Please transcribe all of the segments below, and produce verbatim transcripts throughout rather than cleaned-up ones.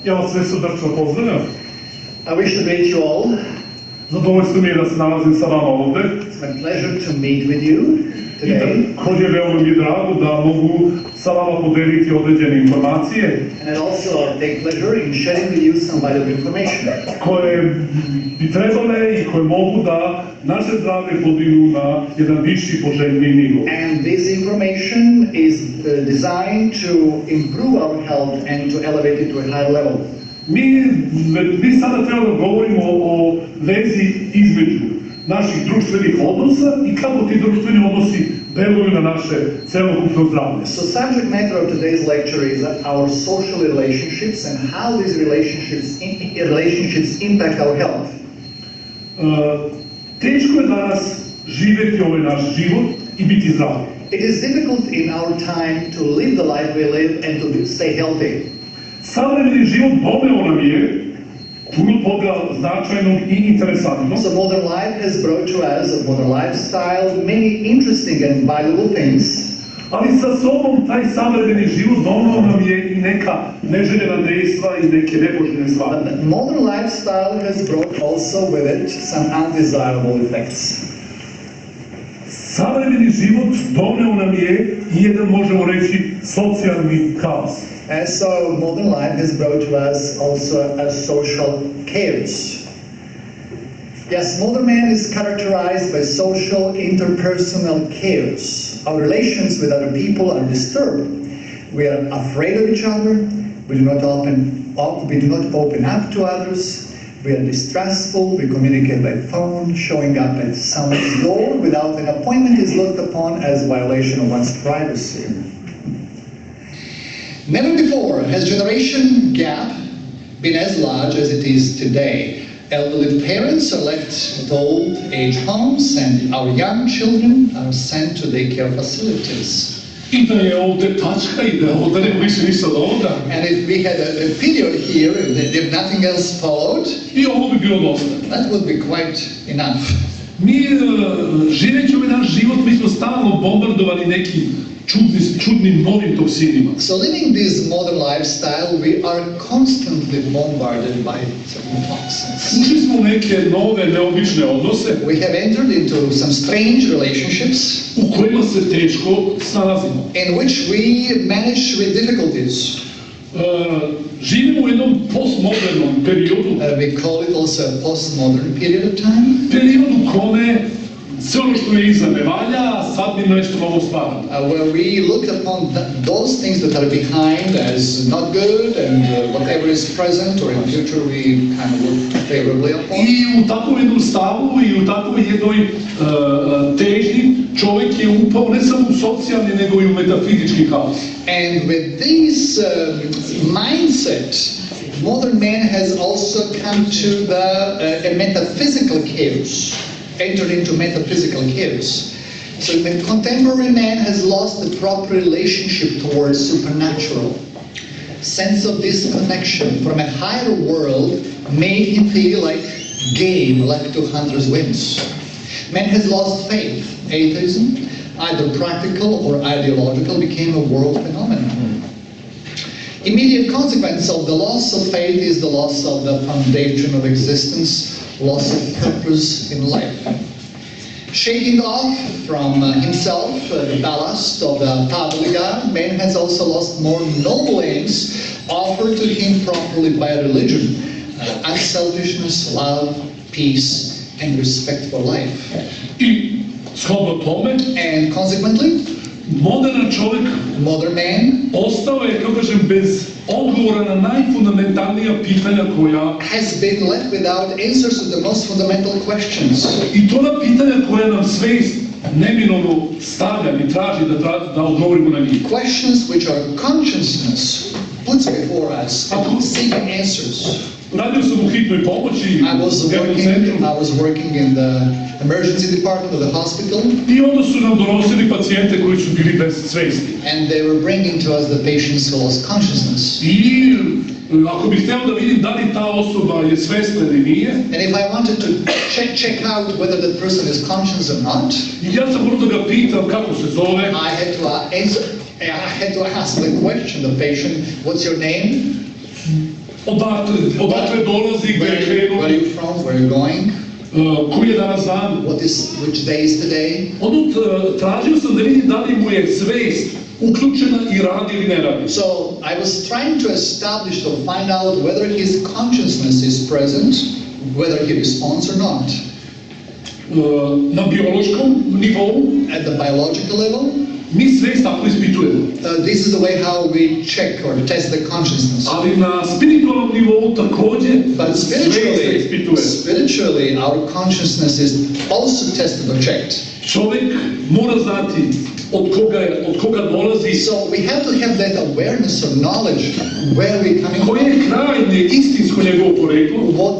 Ja vas sve srdačno pozdravljam. I wish to greet you all. Zadovoljstvo mi je da se nalazim sa vama ovde. It's my pleasure to meet with you I today. također veoma mi je drago da mogu sa vama podeliti određene informacije And I also take pleasure in sharing with you some vital information. koje bi trebale i koje mogu da naše zdravlje podignu na jedan viši poželjni nivo. And this information is uh, designed to improve our health and to elevate it to a higher level. Mi, mi sada treba da govorimo o vezi između naših društvenih odnosa i kako ti društveni odnosi deluju na naše celokupno zdravlje. So subject matter of today's lecture is our social relationships and how these relationships, relationships impact our health. Uh, teško je danas živjeti ovaj naš život i biti zdrav. It is difficult in our time to live the life we live and to stay healthy. Savremeni život doneo nam je puno toga značajnog i interesantnog. So modern life has brought to us, a modern lifestyle, many interesting and valuable things. Ali sa sobom taj savremeni život doneo nam je i neka neželjena dejstva i neke nepoželjne stvari. But the modern lifestyle has brought also with it some undesirable effects. Savremeni život doneo nam je i jedan, možemo reći, socijalni kaos. And so modern life has brought to us also a social chaos. Yes, modern man is characterized by social interpersonal chaos. Our relations with other people are disturbed. We are afraid of each other. We do not open up, we do not open up to others. We are distrustful. We communicate by phone. Showing up at someone's door without an appointment is looked upon as a violation of one's privacy. Never before has generation gap been as large as it is today. Elderly parents are left at old age homes and our young children are sent to daycare facilities. I da je ovde tačka i da ovde nema više ništa od ovoga. And if we had a, a period here, if nothing else followed, I ovo bi bilo dosta. that would be quite enough. Mi, uh, živeći ovaj naš život, mi smo stalno bombardovani nekim čudni, čudnim novim toksinima. So living this modern lifestyle, we are constantly bombarded by certain toxins. Ušli smo u neke nove, neobične odnose We have entered into some strange relationships u kojima se teško snalazimo. in which we manage with difficulties. Uh, živimo u jednom postmodernom periodu, Uh, we call it also a postmodern period of time. periodu kome sve ono što je iza ne valja, a sad mi nešto novo stvara. Uh, where we look upon th those things that are behind as not good, and uh, whatever is present or in the future we kind of look favorably upon. I u takvom jednom stavu i u takvoj jednoj uh, težnji čovjek je upao ne samo u socijalni, nego i u metafizički kaos. And with this um, mindset, modern man has also come to the uh, a metaphysical chaos, entered into metaphysical chaos. So the contemporary man has lost the proper relationship towards supernatural. Sense of disconnection from a higher world made him feel like game left to hunter's whims. Man has lost faith. Atheism, either practical or ideological, became a world phenomenon. Immediate consequence of the loss of faith is the loss of the foundation of existence, loss of purpose in life. Shaking off from uh, himself uh, the ballast of the Tabliga, man has also lost more noble aims offered to him properly by religion, uh, unselfishness, love, peace, and respect for life. I shodno tome, And consequently, moderan čovjek modern man ostao je, kako kažem, bez odgovora na najfundamentalnija pitanja koja, has been left without answers to the most fundamental questions. i to na pitanja koja nam svijest neminovno stavlja i traži da, tra, da odgovorimo na njih. Questions which our consciousness puts before us and seeking answers. Radio sam u hitnoj pomoći, I was u jednom working, centru, I was working in the emergency department of the hospital, i onda su nam donosili pacijente koji su bili bez svijesti. and they were bringing to us the patients who lost consciousness. I ako bih htio da vidim da li ta osoba je svjesna ili nije, And if I wanted to check, check out whether that person is conscious or not, ja sam morao da ga pitam kako se zove, I had to uh, answer, I had to ask the question, the patient, what's your name? Odakle, odakle dolazi, gde je Where, krenuo, where are you from? Where are you going? uh, koji je danas dan. What is, which day is today? Odut uh, tražio sam da vidim da li mu je svest uključena i radi ili ne radi. So I was trying to establish or find out whether his consciousness is present, whether he responds or not. Uh, na biološkom nivou At the biological level, mi svest tako ispitujemo. uh, this is the way how we check or test the consciousness. Ali na spiritualnom nivou takođe But svest se spiritually, ispituje. spiritually, our consciousness is also tested or checked. Čovek mora znati od koga, je, od koga dolazi, So we have to have that awareness or knowledge where we're coming koje from, je krajnje istinsko njegovo poreklo, what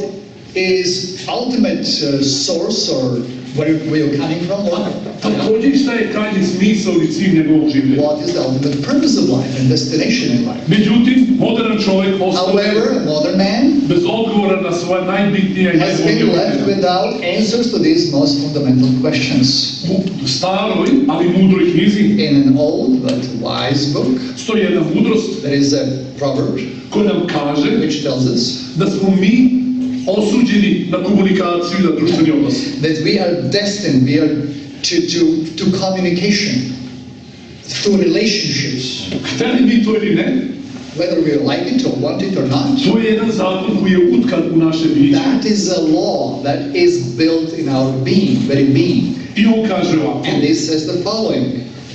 is ultimate uh, source or where we're coming from, or takođe i šta je krajnji smisao i cilj njegovog življenja. what is the ultimate purpose of life and destination in life. Međutim, modern čovjek ostao However, a modern man bez odgovora na svoje najbitnije i has been najbolje left pitanja. without answers to these most fundamental questions. U staroj, ali mudroj knjizi In an old but wise book, stoji jedna mudrost there is a proverb koja nam kaže which tells us da smo mi osuđeni na komunikaciju i na društveni odnos. that we are destined, we are to, to, to communication, through relationships. Hteli mi to ili ne, Whether we like it or want it or not, to je jedan zakon koji je utkan u naše biće. that is a law that is built in our being, very being. I on kaže ovako, And this says the following.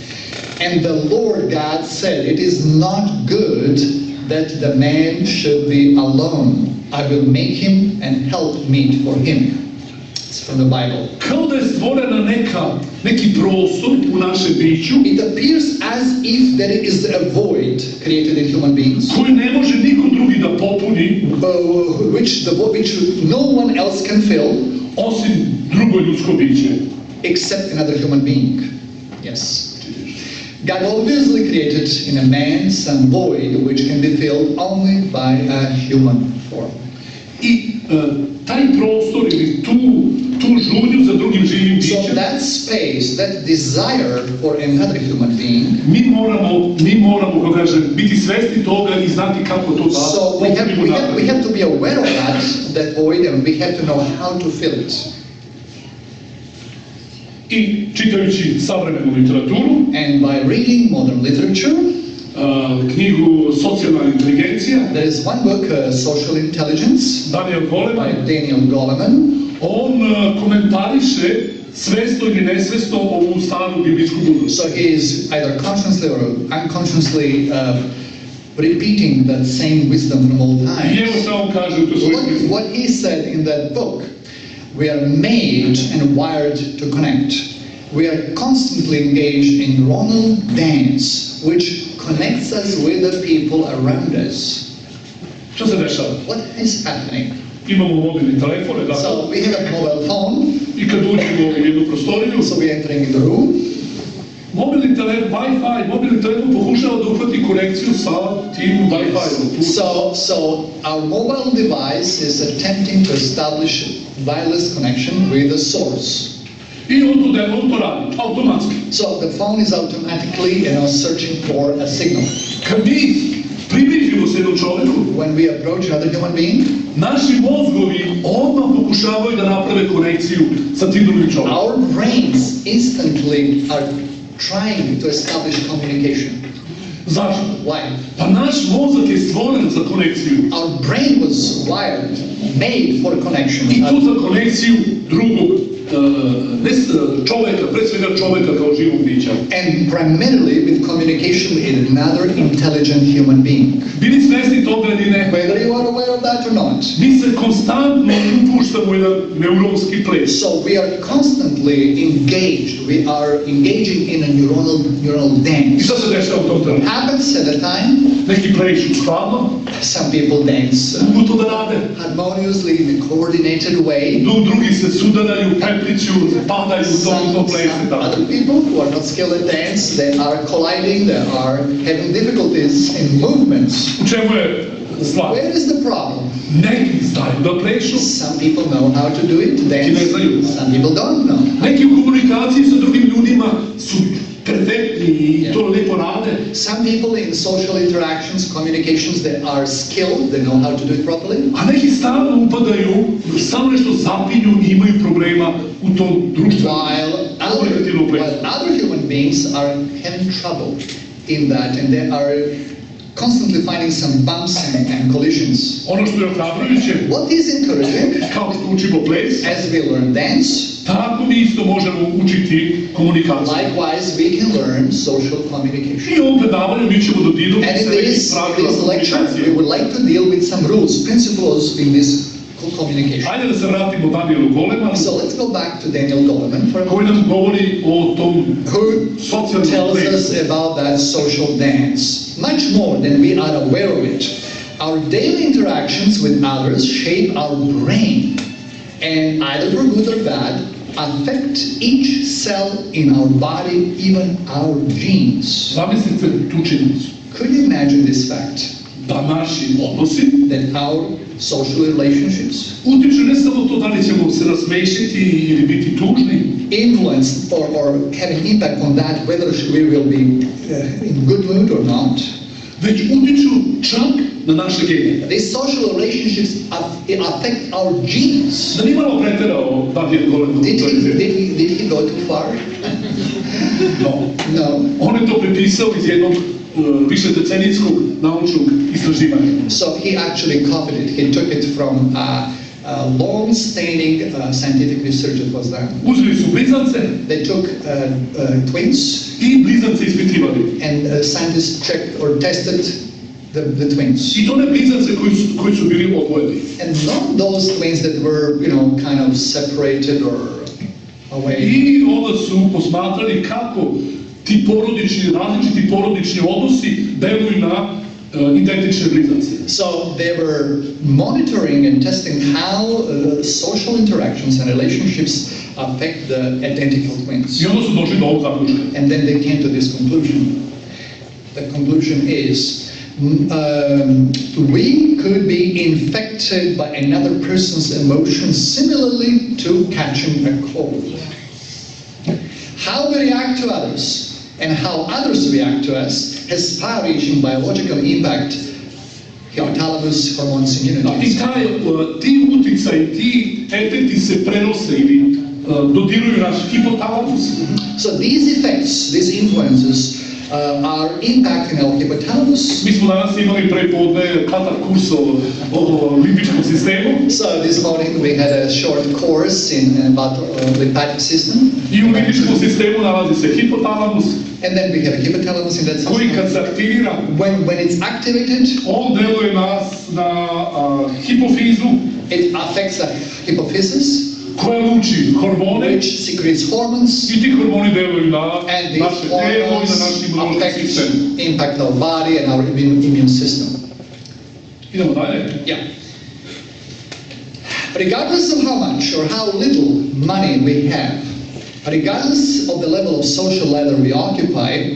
And the Lord God said, it is not good that the man should be alone. I will make him an helpmeet for him. It's from the Bible. kao da je stvorena neka, neki prostor u našem biću It appears as if there is a void created in human beings, koju ne može niko drugi da popuni uh, which, the, vo- which no one else can fill osim drugo ljudsko biće. except another human being. Yes. God obviously created in a man some void which can be filled only by a human form. I uh, taj prostor ili tu, tu žudnju za drugim živim So bićem, that space, that desire for another human being, mi moramo, mi moramo, kako kažem, biti svesni toga i znati kako to da so we have, popunimo we, have, napred. we have to be aware of that, that void, and we have to know how to fill it. I čitajući savremenu literaturu, And by reading modern literature, uh, knjigu Socijalna inteligencija, there is one book, uh, Social Intelligence, Daniel Goleman, by Daniel Goleman. on uh, komentariše svesno ili nesvesno ovu staru biblijsku mudrost. So he is either consciously or unconsciously uh, repeating that same wisdom from old I times. evo šta on kaže u to svojoj What, knjizi. what he said in that book, we are made and wired to connect. We are constantly engaged in neuronal dance, which connects us with the people around us. Šta se dešava? What is happening? Imamo mobilni telefone, dakle, So we have a mobile phone, i kad uđemo u jednu prostoriju, so we're entering in the room. mobilni telefon, Wi-Fi, mobilni telefon pokušava da uhvati konekciju sa tim Wi-Fi-om. So, so our mobile device is attempting to establish wireless connection with the source. I on to, da- on to radi, automatski. So the phone is automatically, you know, searching for a signal. Kad mi približimo se jednom čoveku, When we approach another human being, naši mozgovi odmah pokušavaju da naprave konekciju sa tim drugim čovekom. our brains instantly are trying to establish communication. Zašto? Why? Pa naš mozak je stvoren za konekciju. Our brain was wired, made for connection. I to za konekciju drugog, uh, ne s- čoveka, pre svega čoveka kao živog bića. And primarily with communication with another intelligent human being. Bili svesni toga ili ne? Whether you are aware of that or not. Mi se konstantno upuštamo u jedan neuronski ples. So we are constantly engaged, we are engaging in a neuronal, neuronal I dance. šta se dešava u tom trenutku? Happens at a time, Neki plešu skladno, some people dance uh, mogu to da rade. harmoniously in a coordinated way. Dok drugi se sudaraju, prepliću, padaju u tom, u tom Some, plesu. some tako. other people who are not skilled at dance, they are colliding, they are having difficulties in movements. U čemu je stvar? Where is the problem? Neki znaju da plešu, Some people know how to do it, Neki ne dance. znaju. Some people don't know. neki u komunikaciji sa drugim ljudima su perfektni i to lijepo rade. Some people in social interactions, communications, they are skilled, they know how to do it properly. A neki stalno upadaju, stalno nešto zapinju i imaju problema u tom društvu. While other, while other human beings are having trouble in that, and they are constantly finding some bumps and, and collisions. Ono što je ohrabrujuće, What is encouraging, kao što učimo ples, as we learn dance, tako mi isto možemo učiti komunikaciju. likewise we can learn social communication. I u ovom predavanju mi ćemo dodirnuti And in se nekih this, pravila this lecture, komunikacije. we would like to deal with some rules, principles in this communication. Ajde da se vratimo Danielu Golemanu, So let's go back to Daniel Goleman for a koji moment, nam govori o tom who socijalnom tells plesu. us about that social dance, much more than we are aware of it. Our daily interactions with others shape our brain, and either for good or bad, affect each cell in our body, even our genes. Zamislite tu činjenicu, Could you imagine this fact, da naši odnosi that our social relationships utiču ne samo to da li ćemo se nasmešiti ili biti tužni, influence or, or have an impact on that whether we will be uh, in good mood or not? već utiču čak na naše gene. These social relationships aff- affect our genes. Da nije malo preterao Daniel Goleman. Did he, did he, did he go too far? No. No. On je to prepisao iz jednog uh, više decenijskog naučnog istraživanja. So he actually copied it. He took it from a, a long-standing uh, scientific research that was done. Uzeli su blizance They took uh, uh, twins i blizance ispitivali. and uh, scientists checked or tested the, the twins. I to ne blizance koji su, koji su bili odvojeni. And not those twins that were, you know, kind of separated or away. I onda su posmatrali kako ti porodični, različiti porodični odnosi deluju na uh, identične blizance. So they were monitoring and testing how uh, social interactions and relationships affect the identical twins. I onda su došli do ovog zaključka. And then they came to this conclusion. The conclusion is um, we could be infected by another person's emotions similarly to catching a cold. How we react to others and how others react to us has far-reaching biological impact. Hypothalamus, hormones, I immunity. taj, uh, ti uticaj, ti efekti se prenose ili uh, dodiruju naš hipotalamus. So these effects, these influences, uh, are impacting our hypothalamus. Mi smo danas imali prepodne kratak kurs o, o limbičkom sistemu. So this morning we had a short course in about uh, lymphatic system. I u limbičkom sistemu nalazi se hipotalamus, And then we have a hypothalamus in that koji kad system. se aktivira, When, when it's activated, on deluje nas na a, hipofizu, it affects the hypophysis, koja luči hormone which secretes hormones, i ti hormoni deluju na and these naše telo i na hormones naš imunološki affect, sistem. impact our body and our immune, immune system. Idemo dalje. Yeah. Regardless of how much or how little money we have, regardless of the level of social ladder we occupy,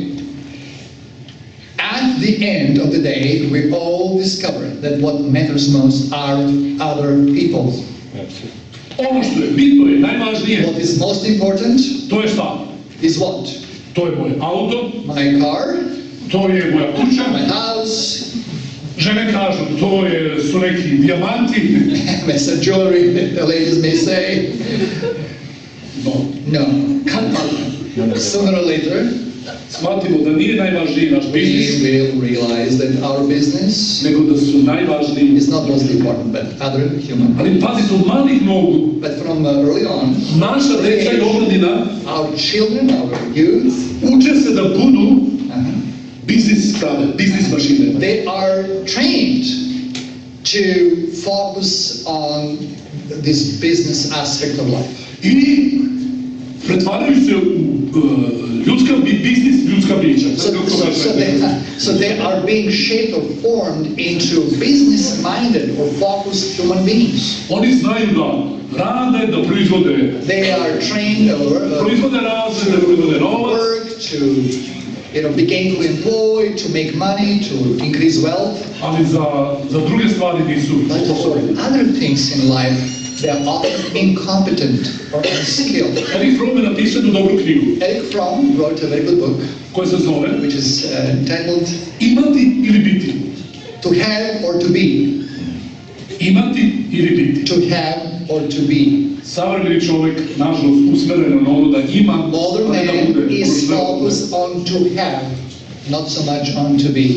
at the end of the day, we all discover that what matters most are other people. Ono što je bitno je najvažnije, What is most important to je šta? is what? To je moj auto, My car, to je moja kuća, my house, žene kažu to je, su neki dijamanti. some jewelry, the ladies may say. No, No. kad padne, Sooner or later, shvatimo da nije najvažniji naš we biznis, will realize that our business nego da su najvažniji. is not most important, but other human. Ali pazite, od malih nogu, But from uh, early on, naša deca i omladina our children, our youth, uče se da budu uh, biznis krave, biznis mašine. they are trained to focus on this business aspect of life. I pretvaraju se u uh, ljudska bi, biznis ljudska bića. So, so, so, they, so they are being shaped or formed into business-minded or focused human beings. Oni znaju da rade, da proizvode, They are trained or uh, proizvode razred, da proizvode novac, work to, you know, be gainfully employed, to make money, to increase wealth. ali za, za druge stvari nisu But for sposobni. other things in life, they are often incompetent or unskilled. Erik Fromm je napisao jednu dobru knjigu Eric Fromm wrote a very good book, koja se zove which is uh, entitled Imati ili biti. To Have or to Be. Imati ili biti. To have or to be. Savremeni čovjek, nažalost, usmeren na ono da ima, Modern a ne da man bude. is focused on to have, not so much on to be.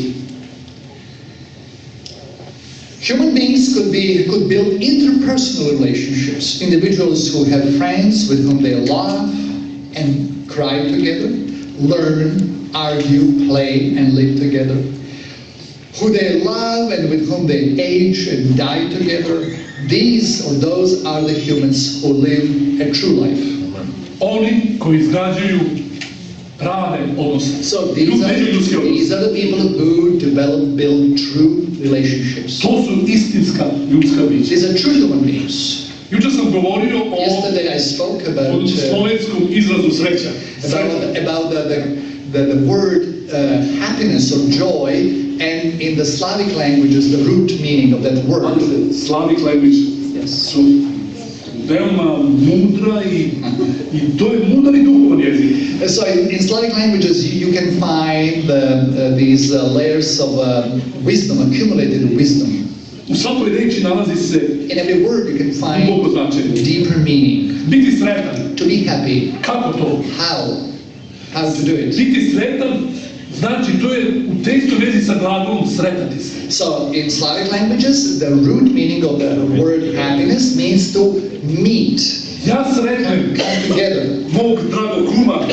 Human beings could be could build interpersonal relationships. Individuals who have friends with whom they love and cry together, learn, argue, play, and live together. Who they love and with whom they age and die together. These or those are the humans who live a true life. Oni koji izgrađuju prave odnose. So these are, these are the people who develop, build true relationships. To su istinska ljudska bića. These are true human beings. Jučer sam govorio o Yesterday I spoke about uh, slovenskom izrazu sreća. about, about the, the, the, the word uh, happiness or joy, and in the Slavic languages the root meaning of that word. Slavic language Yes. su veoma mudra i, i to je mudar i duhovan jezik. Uh, So in, in Slavic languages you, you can find uh, uh, these uh, layers of uh, wisdom, accumulated wisdom. U svakoj reči nalazi se In every word you can duboko find značenje. deeper meaning. Biti sretan. To be happy. Kako to? How? How to do it? Biti sretan znači to je u teškoj vezi sa glagolom sretati se. So in Slavic languages the root meaning of the word happiness means to meet, Ja sretnem come together. mog dragog kuma.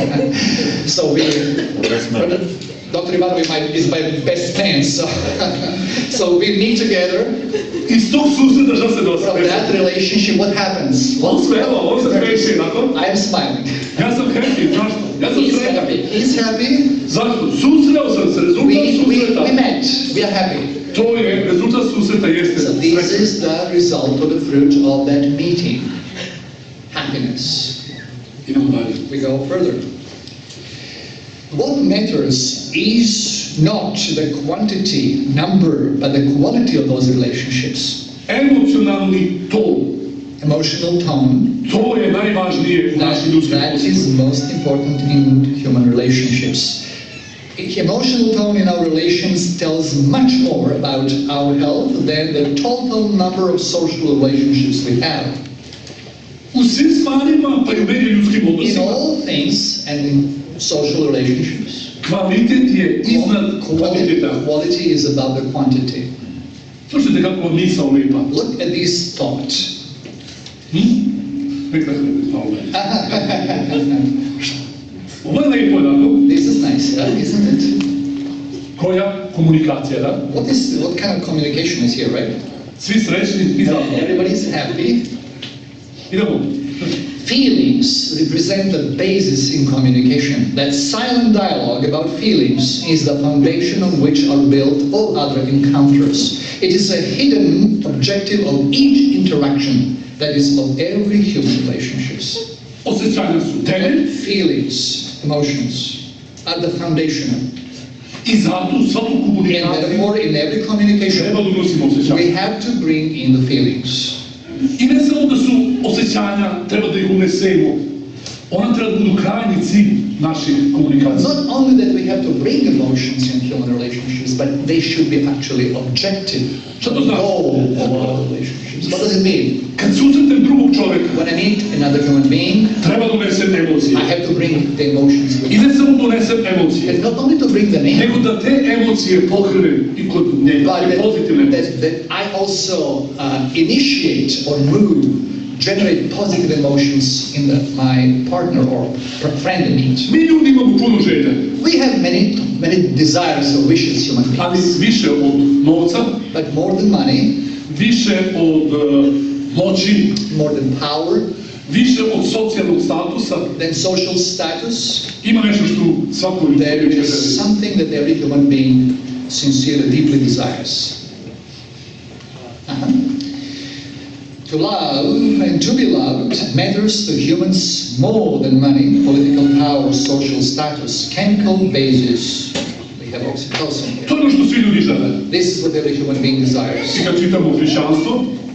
So we, Doctor Ivanov is my, is my best man, so, so we meet together. Iz tog susreta šta se From dostaje? that relationship, what happens? On smeva, on se kreće, nakon? I am smiling. Ja sam happy, zašto? Ja sam He's sretan. happy. He's happy. Zašto? Susreo sam se, rezultat We, we, susreta. we met. We are happy. To je, rezultat susreta jeste So this sretan. is the result or the fruit of that meeting. Happiness. Idemo dalje. We go further. What matters is not the quantity, number, but the quality of those relationships. Emocionalni ton, Emotional tone, to je najvažnije u that, našim ljudskim that is odnosima. most important in human relationships. Emotional tone in our relations tells much more about our health than the total number of social relationships we have. U svim stvarima, pa i u međuljudskim In odnosima, all things and in social relationships, kvalitet je iznad quality, kvantiteta. quality is above the quantity. Slušajte kako vam misao lipa. Look at this thought. Hm? Rekla sam da je ovo je lepo, da? This is nice, yeah, isn't it? Koja komunikacija, da? What is what kind of communication is here, right? Svi srećni i zadovoljni. Everybody's happy. Idemo. Feelings represent the basis in communication. That silent dialogue about feelings is the foundation on which are built all other encounters. It is a hidden objective of each interaction, that is of every human relationships. Osjećanja su temelj Feelings, emotions, are the foundation. i zato u svaku And komunikaciju therefore in every communication treba da unosimo osjećanja. we have to bring in the feelings. I ne samo da su osjećanja, treba da ih unesemo. Ona treba da budu krajni cilj naših komunikacija. Not only that we have to bring emotions in human relationships, but they should be actually objective. Šta to znači? Goal of our relationships. What does it mean? Kad susretem drugog čoveka, When I meet another human being, treba da unesem emocije. I have to bring the emotions with I me. ne samo da unesem emocije, And not only to bring them in, nego da te emocije pohrlim i kod njega, but i pozitivne that, emocije. that, that I also uh, initiate or move, generate positive emotions in the, my partner or fr- friend meet. Mi ljudi imamo puno želja, We have many, many desires or wishes, human ali beings. više od novca, But more than money, više od uh, moći, more than power, više od socijalnog statusa, than social status, ima nešto što svako ljudi there želi. is something that every human being sincerely, deeply desires. Uh-huh. To love and to be loved matters to humans more than money, political power, social status, chemical basis. We have oxytocin here. To je ono što svi ljudi žele. This is what every human being desires. I kad čitamo hrišćanstvo,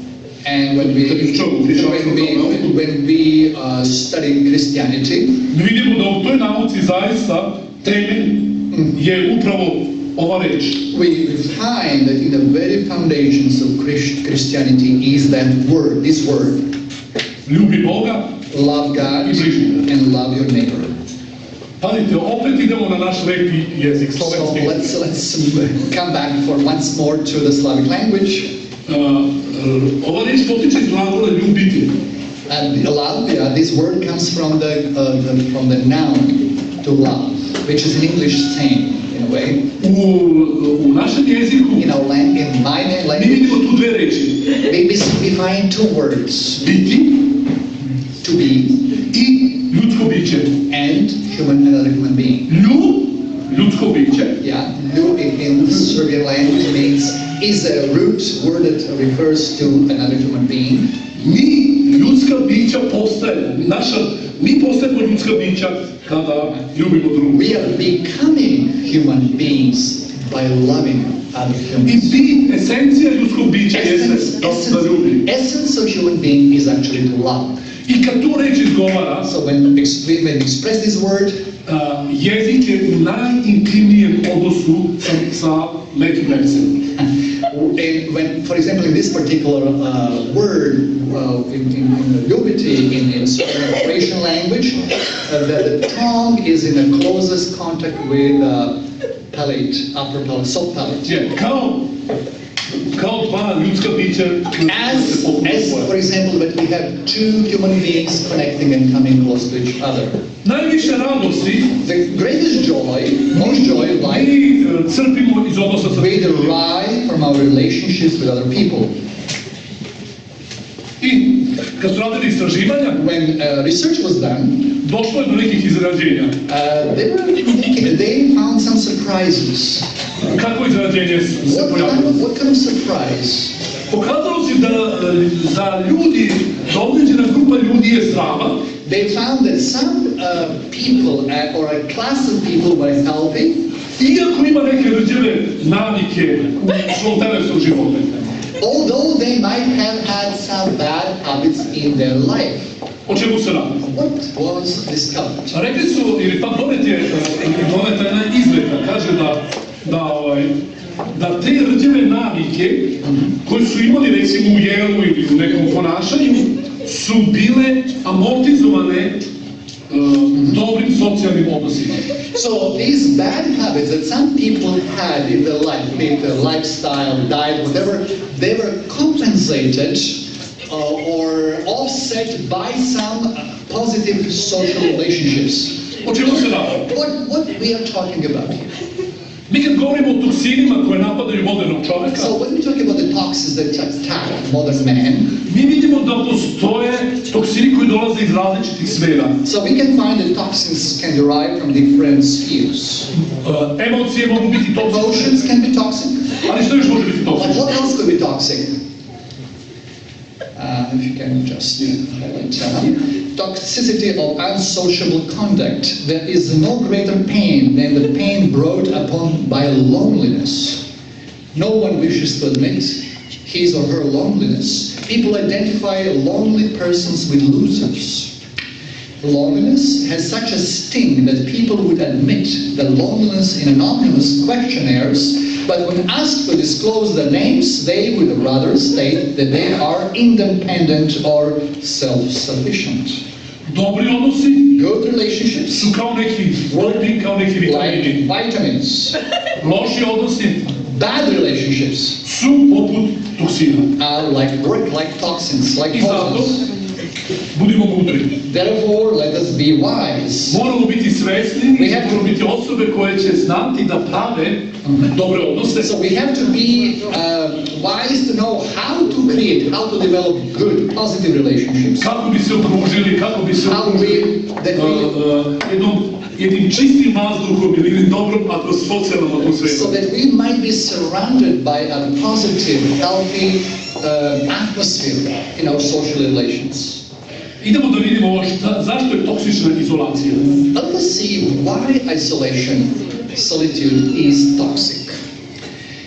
And when we, when we, when we uh, study Christianity, vidimo da u toj nauci zaista temelj je upravo ova reč. We find that in the very foundations of Christianity is that word, this word. Ljubi Boga, love God and love your neighbor. Pazite, opet idemo na naš lepi jezik, So slovenski. let's, let's come back for once more to the Slavic language. Uh, ova reč potiče iz glagola ljubiti. And love, yeah, this word comes from the, uh, the from the noun to love, which is an English saying in a way. U, u našem jeziku In our land, in my mi language, vidimo tu dve reči. we, we find two words: Biti to be i ljudsko biće. and human, another human being. Ljub, ljudsko biće. Yeah, lju in, in Serbian language means is a root word that refers to another human being. Mi ljudska bića postajemo. Naša, mi postajemo ljudska bića kada ljubimo drugu. We are becoming human beings by loving other I humans. bit, esencija ljudskog bića Essence, jeste da, da essence, ljubi. essence of human being is actually to love. I kad tu reč izgovara, So when ex- when we express this word, uh, jezik je u najintimnijem odnosu sa, sa nekim lepcem. and when, for example, in this particular uh, word, uh, in, in, in ljubiti, in, in certain Croatian language, uh, the, the tongue is in the closest contact with uh, palate, upper palate, soft palate. Je, kao, kao dva ljudska bića As, as, for example, that we have two human beings connecting and coming close to each other. najviše radosti The greatest joy, most joy of life, mi uh, crpimo iz odnosa sa we derive from our relationships with other people. I kad su radili istraživanja, When uh, research was done, došlo je do nekih izrađenja. uh, they, were, they found some surprises. Kako izrađenje se What kind pojavilo? of, what kind of surprise? Pokazalo se da e, za ljudi, da određena grupa ljudi je zdrava, They found that some uh, people uh, or a class of people were healthy, iako ima neke rđeve navike u svom telesnom životu. although they might have had some bad habits in their life. O čemu se radi? What was discovered? A rekli su, ili pa donet je, doneta jedna izreka, kaže da, da, ovaj, da te rđeve navike koje su imali recimo u jelu ili u nekom ponašanju su bile amortizovane uh, dobrim socijalnim odnosima. So these bad habits that some people had in their life, be it their lifestyle, diet, whatever, they were compensated uh, or offset by some uh, positive social relationships. O čemu se radi? What, what we are talking about here? Mi kad govorimo o toksinima koje napadaju modernog čoveka, So when we talk about the toxins that attack modern man, mi vidimo da postoje toksini koji dolaze iz različitih sfera. so we can find that toxins can derive from different spheres. Uh, emocije mogu biti toksične, Emotions can be toxic. ali što još može biti But toksično? what else could be toxic? Uh, if you can just highlight uh, toxicity of unsociable conduct. There is no greater pain than the pain brought upon by loneliness. No one wishes to admit his or her loneliness. People identify lonely persons with losers. Loneliness has such a sting that people would admit the loneliness in anonymous questionnaires, but when asked to disclose their names, they would rather state that they are independent or self-sufficient. Dobri odnosi Good relationships, su kao neki doping, kao neki vitamini. like vitamins. Loši odnosi Bad relationships su poput toksina. are like like toxins, like I zato poisons. budimo mudri. Therefore, let us be wise. Moramo biti svesni We i have to- moramo biti osobe koje će znati da prave dobre odnose. So we have to be uh, wise to know how to create, how to develop good, positive relationships. Kako bi se okružili, kako bi se How okružili we, that we, uh, uh, jednom, jednim čistim vazduhom ili jednim dobrom atmos- socijalnom so atmosferom. that we might be surrounded by a positive, healthy uh, atmosphere in our social relations. Idemo da vidimo ovo šta, zašto je toksična izolacija. Let us see why isolation, solitude is toxic.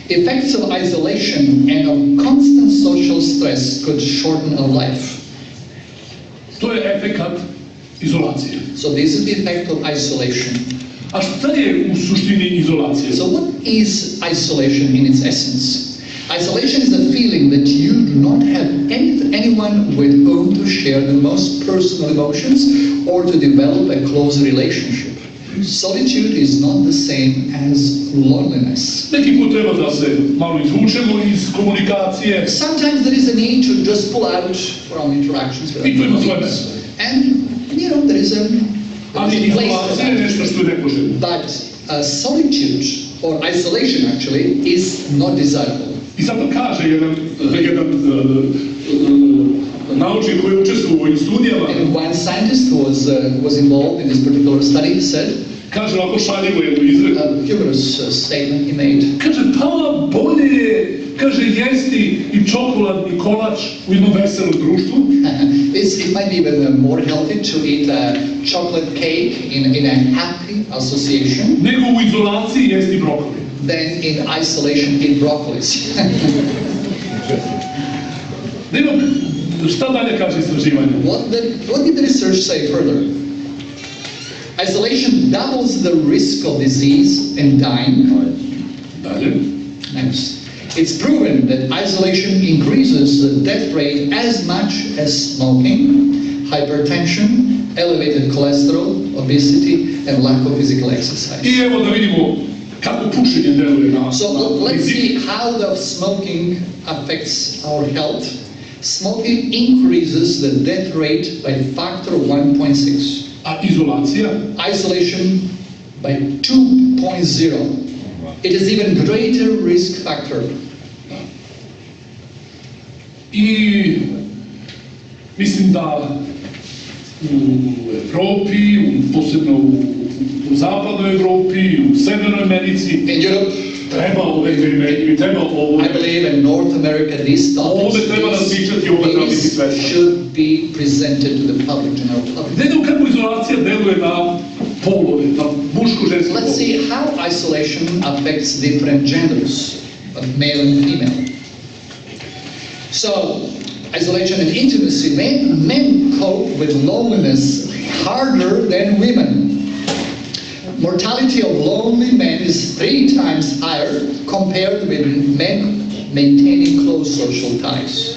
Effects of isolation and of constant social stress could shorten our life. To je efekat izolacije. So this is the effect of isolation. A šta je u suštini izolacije? So what is isolation in its essence? Isolation is the feeling that you do not have any, anyone with whom to share the most personal emotions or to develop a close relationship. Solitude is not the same as loneliness. Neki put treba da se malo izvučemo iz komunikacije. Sometimes there is a need to just pull out from interactions with I to ima svoje other mesto. people. And, you know, there is a, Ali there is a place for izolacija je that. nešto što je nepoželjno. But uh, solitude, or isolation actually, is not desirable. I zato kaže jedan, jedan uh, uh, naučnik koji je učestvovao u ovim studijama, And one scientist who was, uh, was involved in this particular study said, kaže ovako šaljivo jednu izreku, a humorous uh, statement he made. kaže pa bolje je, kaže jesti i čokoladni kolač u jednom veselom društvu, It's, it might be even uh, more healthy to eat a chocolate cake in, in a happy association nego u izolaciji jesti brokoli. than in isolation eat broccolis. Nema, šta dalje kaže istraživanje? What, the, what did the research say further? Isolation doubles the risk of disease and dying. Dalje. Next. It's proven that isolation increases the death rate as much as smoking, hypertension, elevated cholesterol, obesity, and lack of physical exercise. I evo da vidimo kako pušenje deluje na So na let's rizik. see how the smoking affects our health. Smoking increases the death rate by factor one point six. A izolacija? Isolation by two point zero. It is even greater risk factor. I mislim da u Evropi, u, posebno u, u zapadnoj Evropi, u severnoj Americi, In Europe, treba ove teme, treba ovo, I believe in North America, these ovde treba razmišljati, ovde treba biti topics svesno. should be presented to the public, general public. Gledamo kako izolacija deluje na polove, na muško-žensko Let's polove. see how isolation affects different genders, of male and female. So, isolation and intimacy, men, men cope with loneliness harder than women. Mortality of lonely men is three times higher compared with men maintaining close social ties.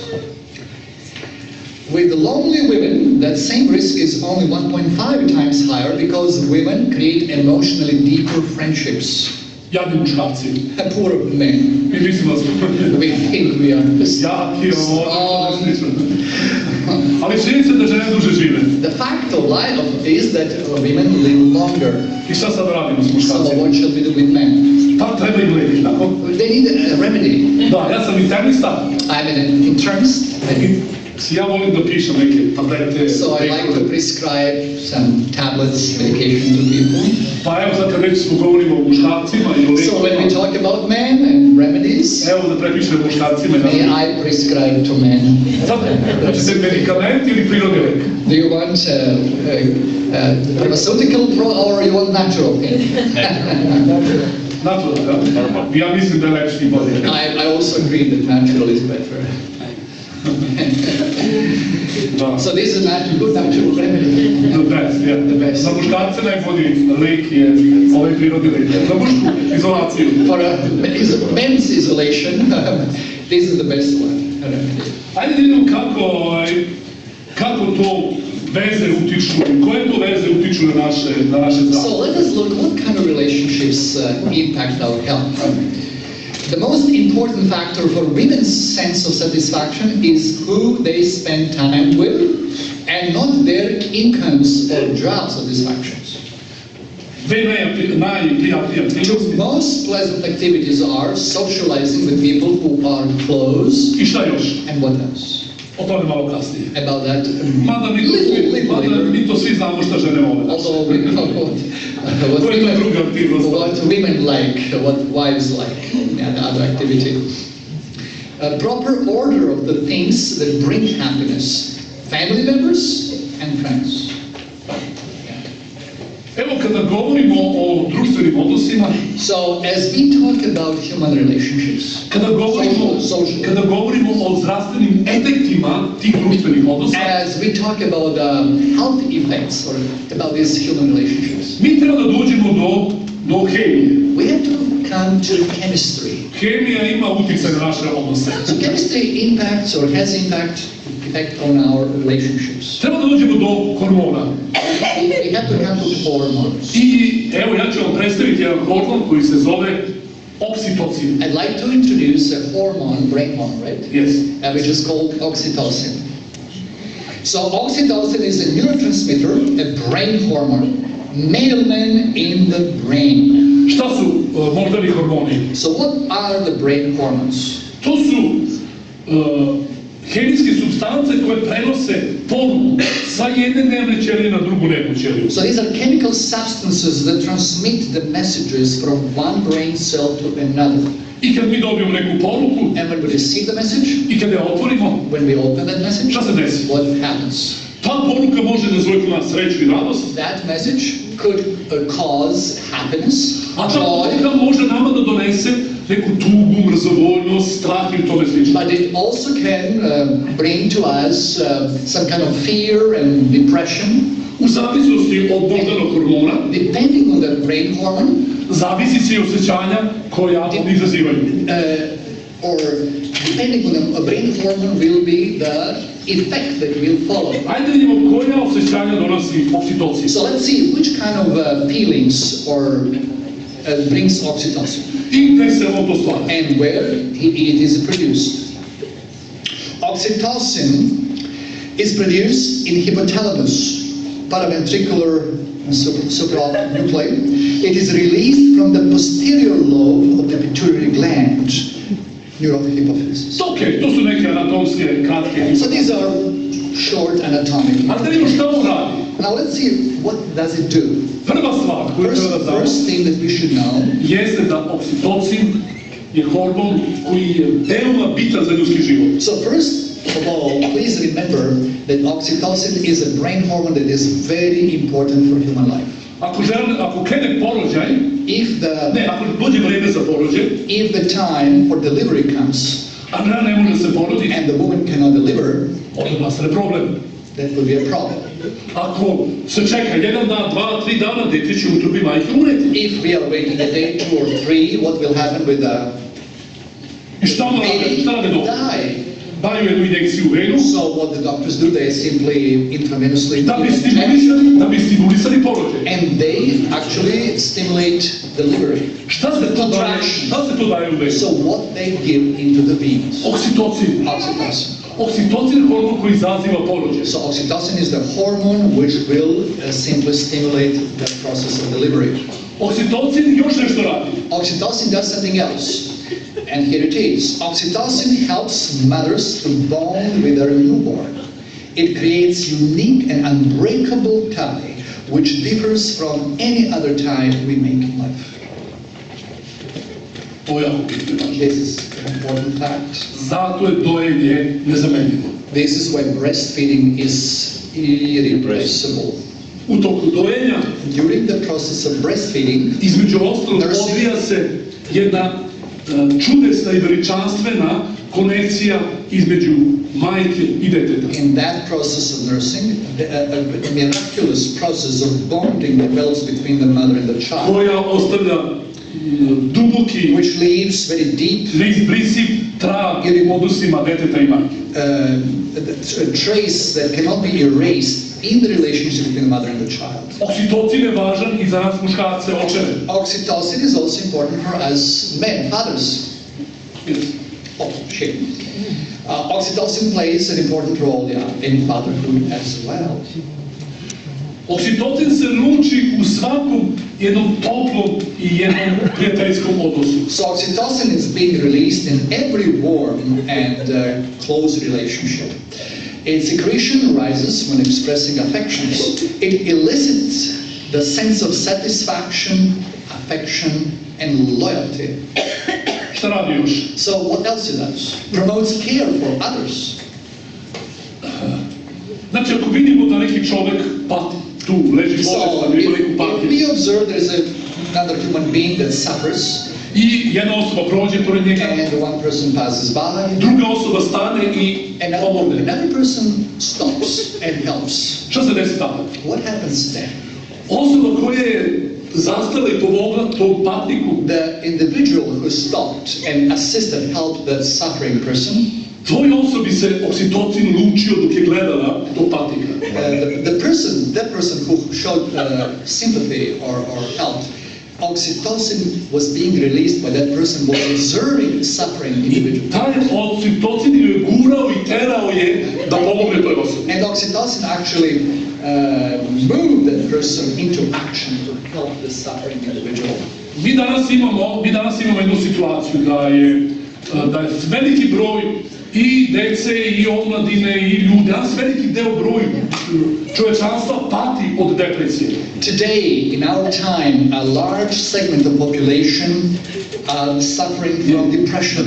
With lonely women, that same risk is only one point five times higher because women create emotionally deeper friendships. Jadni muškarci. Poor men. Mi mislimo da smo We think we are the jaki, ovo, strong. ali čini se da žene duže žive. The fact of life is that women live longer. I šta sad radimo s So muškarcima? what shall we do with men? Pa treba im leki, tako? They need a remedy. Da, ja sam internista. I'm an internist, I ja volim da pišem neke tablete. so I like to prescribe some tablets, medication to people. Pa evo sad kad već smo govorimo o muškarcima i o So when we lekovima, talk about men and remedies, evo da prepišem muškarcima i may da... I prescribe to men? Sad, hoćete medikament ili prirodni lek? Do you want uh, uh, uh, pharmaceutical pro or you want natural pain? Naturalno, da? Ja mislim da je lepši i bolje. I, I also agree that natural is better. Da. So this is not a good natural remedy. The best, yeah. The best. Za muškarce najbolji lek je ovaj prirodni lek. Za mušku izolaciju. For uh, is- men's isolation, this is the best one. remedy. Ajde da vidimo kako, ovaj, kako to veze utiču, koje to veze utiču na naše, na naše So zdravlje. let us look what kind of relationships uh, impact our health. The most important factor for women's sense of satisfaction is who they spend time with and not their incomes or job satisfactions. Dve najpri- najprijatnije aktivnosti. Most pleasant activities are socializing with people who are close I šta još? and what else? O tome malo kasnije. About that, Mada mi, little, little, mada little. mi to svi znamo šta žene vole. Although we know what, what, To je ta druga women, aktivnost. what women like, what wives like, and other activity. A proper order of the things that bring happiness. Family members and friends. Evo Evo kada govorimo o društvenim odnosima, So as we talk about human relationships, kada govorimo, social, social, kada govorimo o zdravstvenim efektima tih društvenih odnosa, as we talk about um, health effects or about these human relationships, mi treba da dođemo do, do hemije. we have to come to chemistry. Hemija ima utjecaj na naše odnose. So chemistry impacts or has impact effect on our relationships. Treba da dođemo do hormona. We have to come to hormones. I evo ja ću vam predstaviti jedan hormon koji se zove oksitocin. I'd like to introduce a hormone, brain hormone, right? Yes. Uh, which is called oxytocin. So oxytocin is a neurotransmitter, a brain hormone, mailman in the brain. Šta su uh, moždani hormoni? So what are the brain hormones? To su uh, hemijske supstance koje prenose poruku sa jedne nervne ćelije na drugu nervnu ćeliju. So these are chemical substances that transmit the messages from one brain cell to another. I kad mi dobijemo neku poruku, And when we receive the message, i kad je otvorimo, when we open that message, šta se desi? what happens? Ta poruka može da izvojiti nas sreću i radost, That message could uh, cause happiness, a ta joy, poruka može nama da donese neku tugu, mrzovoljnost, strah i tome slično. but it also can uh, bring to us uh, some kind of fear and depression. U zavisnosti od moždanog hormona, Depending on the brain hormone, zavisi se i osjećanja koja oni izazivaju. uh, or depending on the brain hormone will be the effect that will follow. Ajde da vidimo koja osjećanja donosi oksitocin. So let's see which kind of uh, feelings or uh, brings oxytocin I gde se on to stvara. and where it is produced. Oxytocin is produced in hypothalamus, paraventricular super- supranuclei. It is released from the posterior lobe of the pituitary gland, neurohypophysis. Ok, to su neke anatomske kratke. So these are short anatomic. Ali da vidimo šta on radi. Now let's see what does it do. Prva stvar koju First, treba da znamo first thing that we should know jeste da oksitocin je hormon koji je veoma bitan za ljudski život. So first of all, please remember that oxytocin is a brain hormone that is very important for human life. Ako žele, ako krene porođaj, If the ne, ako dođe vreme za porođaj, if the time for delivery comes a žena ne može se poroditi, and the woman cannot deliver, onda nastane problem. that could be a problem. Ako se čeka jedan dan, dva, tri dana, dete će u utrobi majke umreti. If we are waiting a day, two or three, what will happen with the I šta mu rade? baby? Šta rade dobro? Die. Daju jednu injekciju u venu, So what the doctors do, they simply intravenously da bi inject, stimulisali, da bi stimulisali porođaj. and they actually stimulate delivery. Šta se to daje? Šta se to daje u venu? So what they give into the veins? Oksitocin. Oxytocin. Oksitocin je hormon koji izaziva porođaj. So oxytocin is the hormone which will uh, simply stimulate the process of delivery. Oksitocin još nešto radi. Oxytocin does something else. And here it is. Oxytocin helps mothers to bond with their newborn. It creates unique and unbreakable tie which differs from any other tie we make in life. To je jako bitno. This is an important fact. Zato je dojenje nezamenljivo. This is why breastfeeding is irreplaceable. U toku dojenja, During the process of breastfeeding, između ostalog, Nursing. odvija se jedna e, čudesna i veličanstvena konekcija između majke i deteta. in that process of nursing, the, a, a miraculous process of bonding develops between the mother and the child, Koja ostavlja m, duboki, which leaves very deep neizbrisiv trag u odnosima deteta i majke. uh, a trace that cannot be erased in the relationship between the mother and the child. Oksitocin je važan i za nas muškarce, očeve. Oxytocin is also important for us men, fathers. Oh, shit. Uh, oxytocin plays an important role, yeah, in fatherhood as well. Oksitocin se luči u svakom jednom toplom i jednom prijateljskom odnosu. So oxytocin is being released in every warm and uh, close relationship. Its secretion rises when expressing affections. It elicits the sense of satisfaction, affection, and loyalty. Šta radi još? So what else it does? Promotes care for others. Znači, ako vidimo da neki čovek pati, tu leži bolestan, So, ima if, neku if patnju. we observe there's a, another human being that suffers, I jedna osoba prođe pored njega, and one person passes by, druga osoba stane i and pomogne. another person stops and helps, Šta se desi tada? what happens then? Osoba koja je zastala i pomogla tom patniku, The individual who stopped and assisted, helped that suffering person, tvoj osobi se oksitocin lučio dok je gledala tog patnika. uh, the, the person, that person who showed uh, sympathy or, or help, oxytocin was being released by that person was observing suffering individual. Taj oksitocin ju je gurao i terao je da pomogne toj osobi. And oxytocin actually uh, moved that person into action to help the suffering individual. Mi danas imamo, mi danas imamo jednu situaciju da je, da je veliki broj i dece, i omladine, i ljudi, danas veliki deo broj čovečanstva pati od depresije. Today, in our time, a large segment of population are suffering from depression.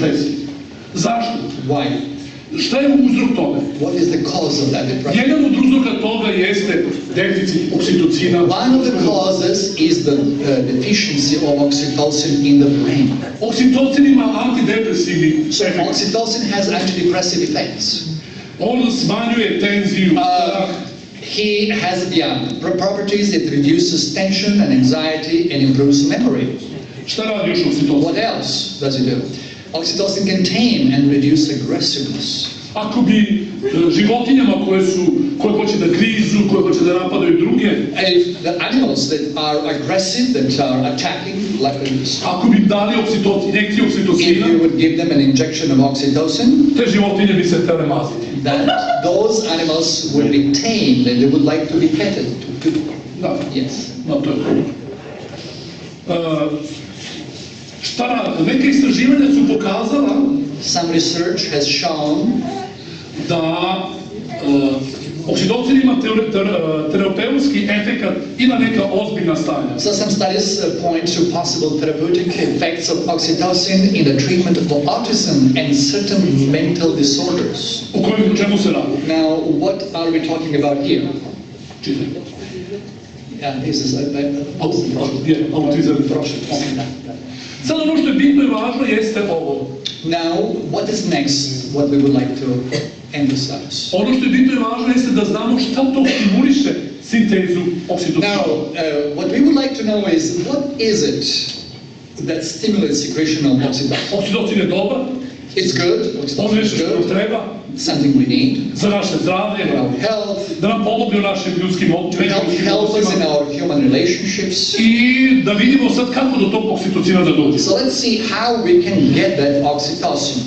Zašto? Why? Šta je uzrok toga? What is the cause of that depression? Jedan od uzroka toga jeste deficit oksitocina. One of the causes is the uh, deficiency of oxytocin in the brain. Oksitocin ima antidepresivni So efekt. oxytocin has antidepressive effects. On smanjuje tenziju. Uh, he has yeah, pro- properties, it reduces tension and anxiety and improves memory. Šta radi još oksitocin? What else does it do? Oxytocin can tame and reduce aggressiveness. Ako bi e, životinjama koje su, koje hoće da grizu, koje hoće da napadaju druge, If the animals that are aggressive, that are attacking, like this, ako bi dali oksitocin, injekciju if oksitocina, you would give them an injection of oxytocin, te životinje bi se htele maziti. that those animals would be tamed and they would like to be petted. To, to, Da, yes. no, to je to. E, šta radi? Neke istraživanja su pokazala Some research has shown da e, oksitocin ima teore, ter, terapeutski efekat i na neka ozbiljna stanja. So some studies uh, point to possible therapeutic effects of oxytocin in the treatment of autism and certain mental disorders. U kojem, u čemu se radi? Now, what are we talking about here? Čitaj. Yeah, this is a, a, Au- je, autizam i prošle. Sad ono što je bitno i važno jeste ovo. Now, what is next? What we would like to emphasize. Ono što je bitno i važno jeste da znamo šta to stimuliše sintezu oksitocina. Now, uh, what we would like to know is what is it that stimulates secretion of oxytocin? Oksitocin je dobar, It's good. on Oxytocin je is nešto što nam good. treba Something we need za naše zdravlje, for our health. da nam pomogne u našim ljudskim To odnosima help, help us in our human relationships. i da vidimo sad kako do tog oksitocina da dođe. So let's see how we can get that oxytocin.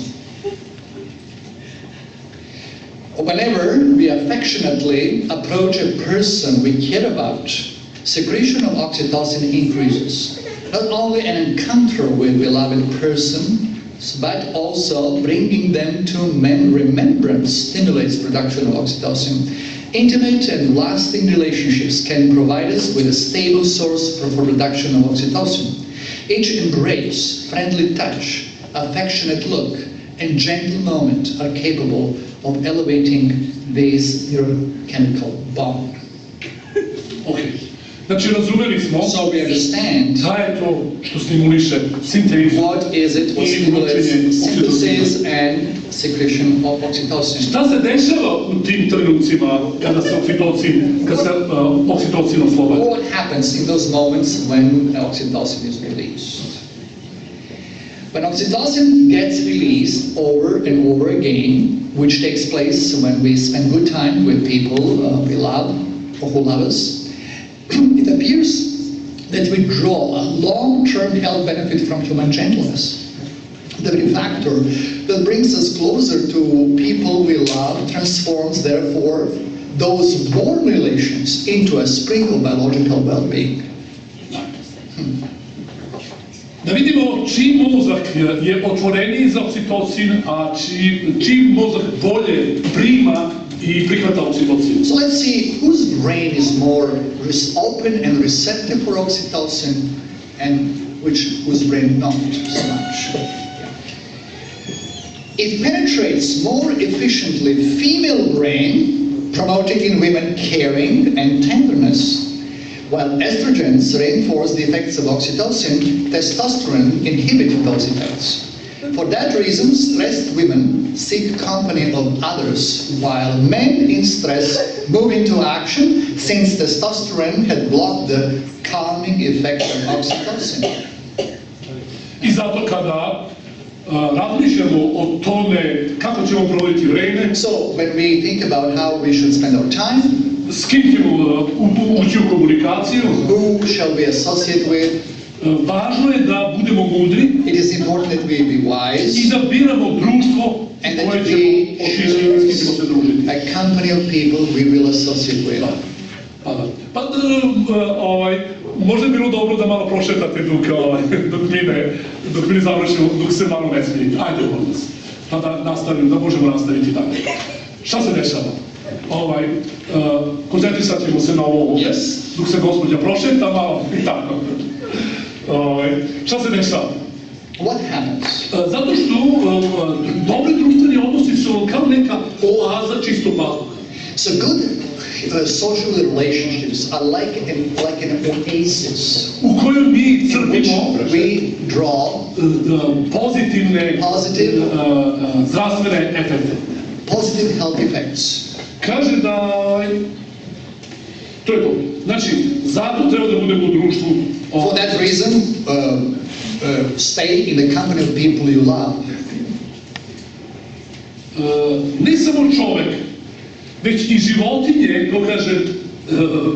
Whenever we affectionately approach a person we care about, secretion of oxytocin increases. Not only an encounter with beloved person, but also bringing them to mem- remembrance stimulates production of oxytocin. Intimate and lasting relationships can provide us with a stable source for, for production of oxytocin. Each embrace, friendly touch, affectionate look, and gentle moment are capable of elevating this neurochemical bond. Ok. Znači razumeli smo So we understand šta je to što stimuliše sintezu. what is it what stimulates synthesis and secretion of oxytocin. Šta se dešava u tim trenucima kada se oksitocin, kada se uh, oksitocin oslobodi? What happens in those moments when oxytocin is released? When oxytocin gets released over and over again, which takes place when we spend good time with people uh, we love or who love us, it appears that we draw a long-term health benefit from human gentleness. The very factor that brings us closer to people we love transforms, therefore, those warm relations into a spring of biological well-being. Da vidimo čiji mozak je otvoreniji za oksitocin, a čiji, čiji mozak bolje prima i prihvata oksitocin. So let's see whose brain is more res- open and receptive for oxytocin and which whose brain not so much. It penetrates more efficiently female brain promoting in women caring and tenderness. While estrogens reinforce the effects of oxytocin, testosterone inhibit those effects. For that reason, stressed women seek company of others, while men in stress move into action, since testosterone had blocked the calming effect of oxytocin. I zato kada uh, razmišljamo o tome kako ćemo provoditi vreme, So when we think about how we should spend our time, s kim ćemo uh, ući u komunikaciju, who shall we associate with, uh, važno je da budemo mudri it is important that we be wise i da biramo društvo and that koje we ćemo otići, s kim ćemo se družiti. a company of people we will associate with. Pa da. Pa uh, ovaj, možda je bilo dobro da malo prošetate dok, ovaj, dok mi ne, dok mi ne završimo, dok se malo ne smirite. Ajde od nas. Pa da nastavimo, da možemo nastaviti tako. Šta se dešava? Ovaj, uh, koncentrisat ćemo se na ovo ovdje, Yes. dok se gospođa prošeta malo i tako. Ovaj, šta se dešava? What happens? Uh, zato što uh, dobri društveni odnosi su kao neka oaza čistog vazduha. So good uh, social relationships are like an, like an oasis U kojoj mi in which crpimo we draw uh, pozitivne Positive. uh, uh, zdravstvene efekte. positive health effects. Kaže da to je to. Znači, zato treba da budemo u društvu. For that reason, uh, uh, stay in the company of people you love. Uh, ne samo čovek, već i životinje, to kaže, uh,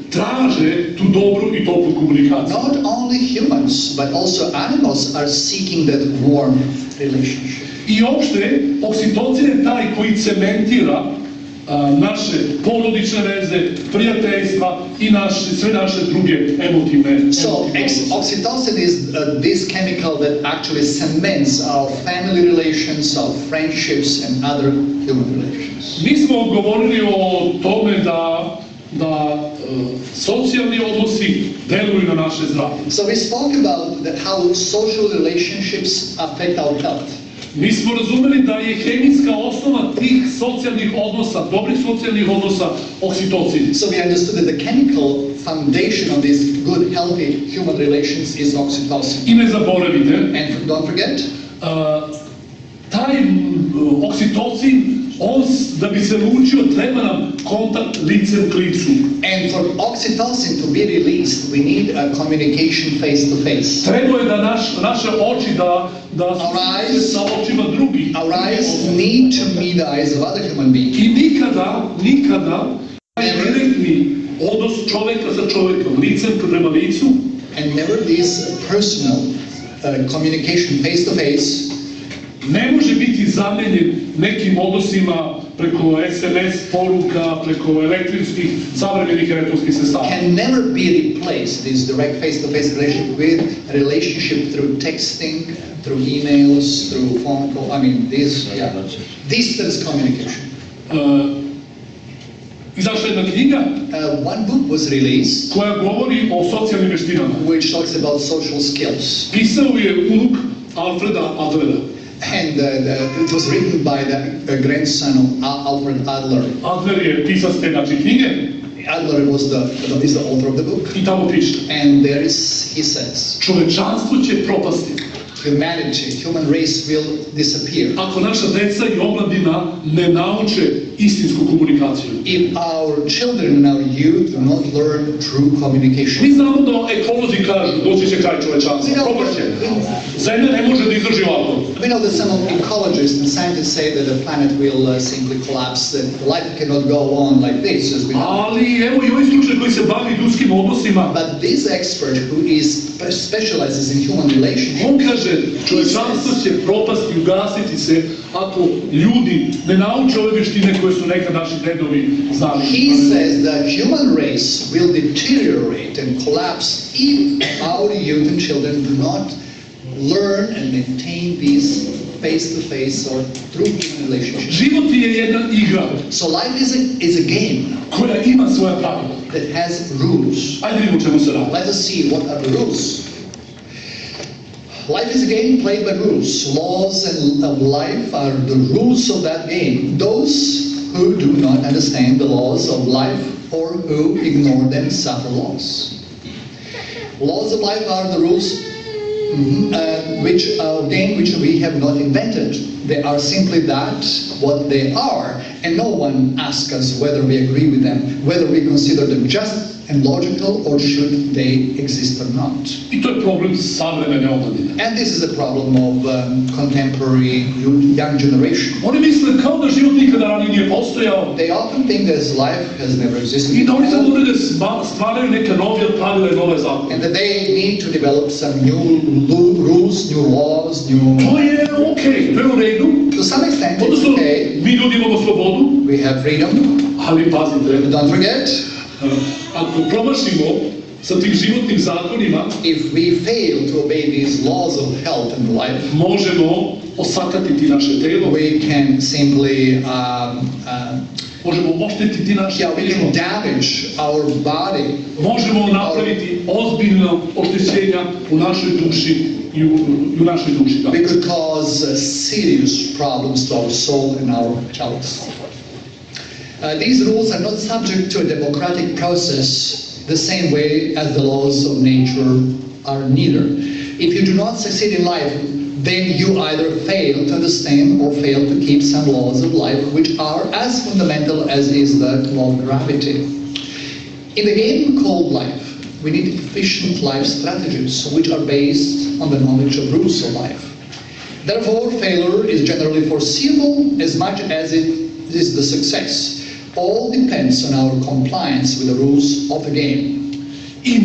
traže tu dobru i toplu komunikaciju. Not only humans, but also animals are seeking that warm relationship. I opšte, oksitocin je taj koji cementira a, naše porodične veze, prijateljstva i naše, sve naše druge emotivne. So emotivne ex- odnose. oxytocin is uh, this chemical that actually cements our family relations, our friendships, and other human relations. Mi smo govorili o tome da, da uh, socijalni odnosi deluju na naše zdravlje. So we spoke about that how social relationships affect our health. Mi smo razumeli da je hemijska osnova tih socijalnih odnosa, dobrih socijalnih odnosa, oksitocin. So we understood that the chemical foundation of these good, healthy human relations is oxytocin. I ne zaboravite, And don't forget, uh, taj uh, oksitocin, on, s- da bi se lučio, treba nam kontakt licem k licu. and for oxytocin to be released, we need a communication face to face. Treba je da naš, naše oči da, da Our su eyes- sa očima drugih. Our eyes need to meet the eyes of other human beings. I nikada, nikada taj direktni odnos čoveka sa čovekom, licem prema licu, And never this personal uh, communication face to face ne može biti zamenjen nekim odnosima preko es em es poruka, preko elektronskih, savremenih elektronskih sredstava. can never be replaced, this direct face to face relationship, with a relationship through texting, through emails, through phone call. I mean, this, yeah, distance communication. Uh, izašla je jedna knjiga Uh, one book was released koja govori o socijalnim veštinama. which talks about social skills. Pisao je unuk Alfreda Adlera. And uh, the, it was written by the uh, grandson of Al- Alfred Adler. Adler je pisac te znači knjige Adler was the, the, is the author of the book. i tamo piše: And there is, he says, čovečanstvo će propasti humanity, human race will disappear ako naša deca i omladina ne nauče istinsku komunikaciju. if our children and our youth do not learn true Mi communication. znamo da ekolozi kažu doći će kraj čovečanstva, propašće. Zemlja ne može da izdrži ovako. We know that some ecologists and scientists say that the planet will uh, simply collapse, that life cannot go on like this as we know. Ali evo i ovaj stručnjak koji se bavi ljudskim odnosima, But this expert who is specializes in human relationships, on kaže čovečanstvo će propasti, ugasiti se ako ljudi ne nauče ove veštine koje su nekad naši dedovi znali. he says the human race will deteriorate and collapse if our youth and children do not learn and maintain these face-to-face or true human relationships. Život je jedna igra So life is a, is a game koja ima svoja pravila. that has rules. Ajde vidimo čemu se radi. Let us see what are the rules. Life is a game played by rules. Laws and of life are the rules of that game. Those who do not understand the laws of life or who ignore them suffer loss. Laws of life are the rules mm, uh, which ordain, which we have not invented. They are simply that, what they are, and no one asks us whether we agree with them, whether we consider them just and logical, or should they exist or not. I to je problem savremene omladine. And this is the problem of um, contemporary young generation. Oni misle kao da život nikada ranije nije postojao They often think that life has never existed i da oni sad before, moraju da stvaraju neke nove pravila i nove zakone. and that they need to develop some new lu- rules, new laws, new... To je okej, to je u redu. To some extent, it's Odnosno, okay. mi ljudi imamo slobodu, We have freedom, ali pazite, but don't forget, ako promašimo sa tim životnim zakonima, if we fail to obey these laws of health and life, možemo osakatiti naše telo, we can simply um, uh, možemo oštetiti naše yeah, we telo, can damage our body. možemo napraviti ozbiljna oštećenja u našoj duši i u, i u našoj duši. Da. We could cause uh, serious problems to our soul and our health. Uh, these rules are not subject to a democratic process the same way as the laws of nature are neither. If you do not succeed in life, then you either fail to understand or fail to keep some laws of life which are as fundamental as is the law of gravity. In the game called life, we need efficient life strategies which are based on the knowledge of rules of life. Therefore, failure is generally foreseeable as much as it is the success. All depends on our compliance with the rules of the game. I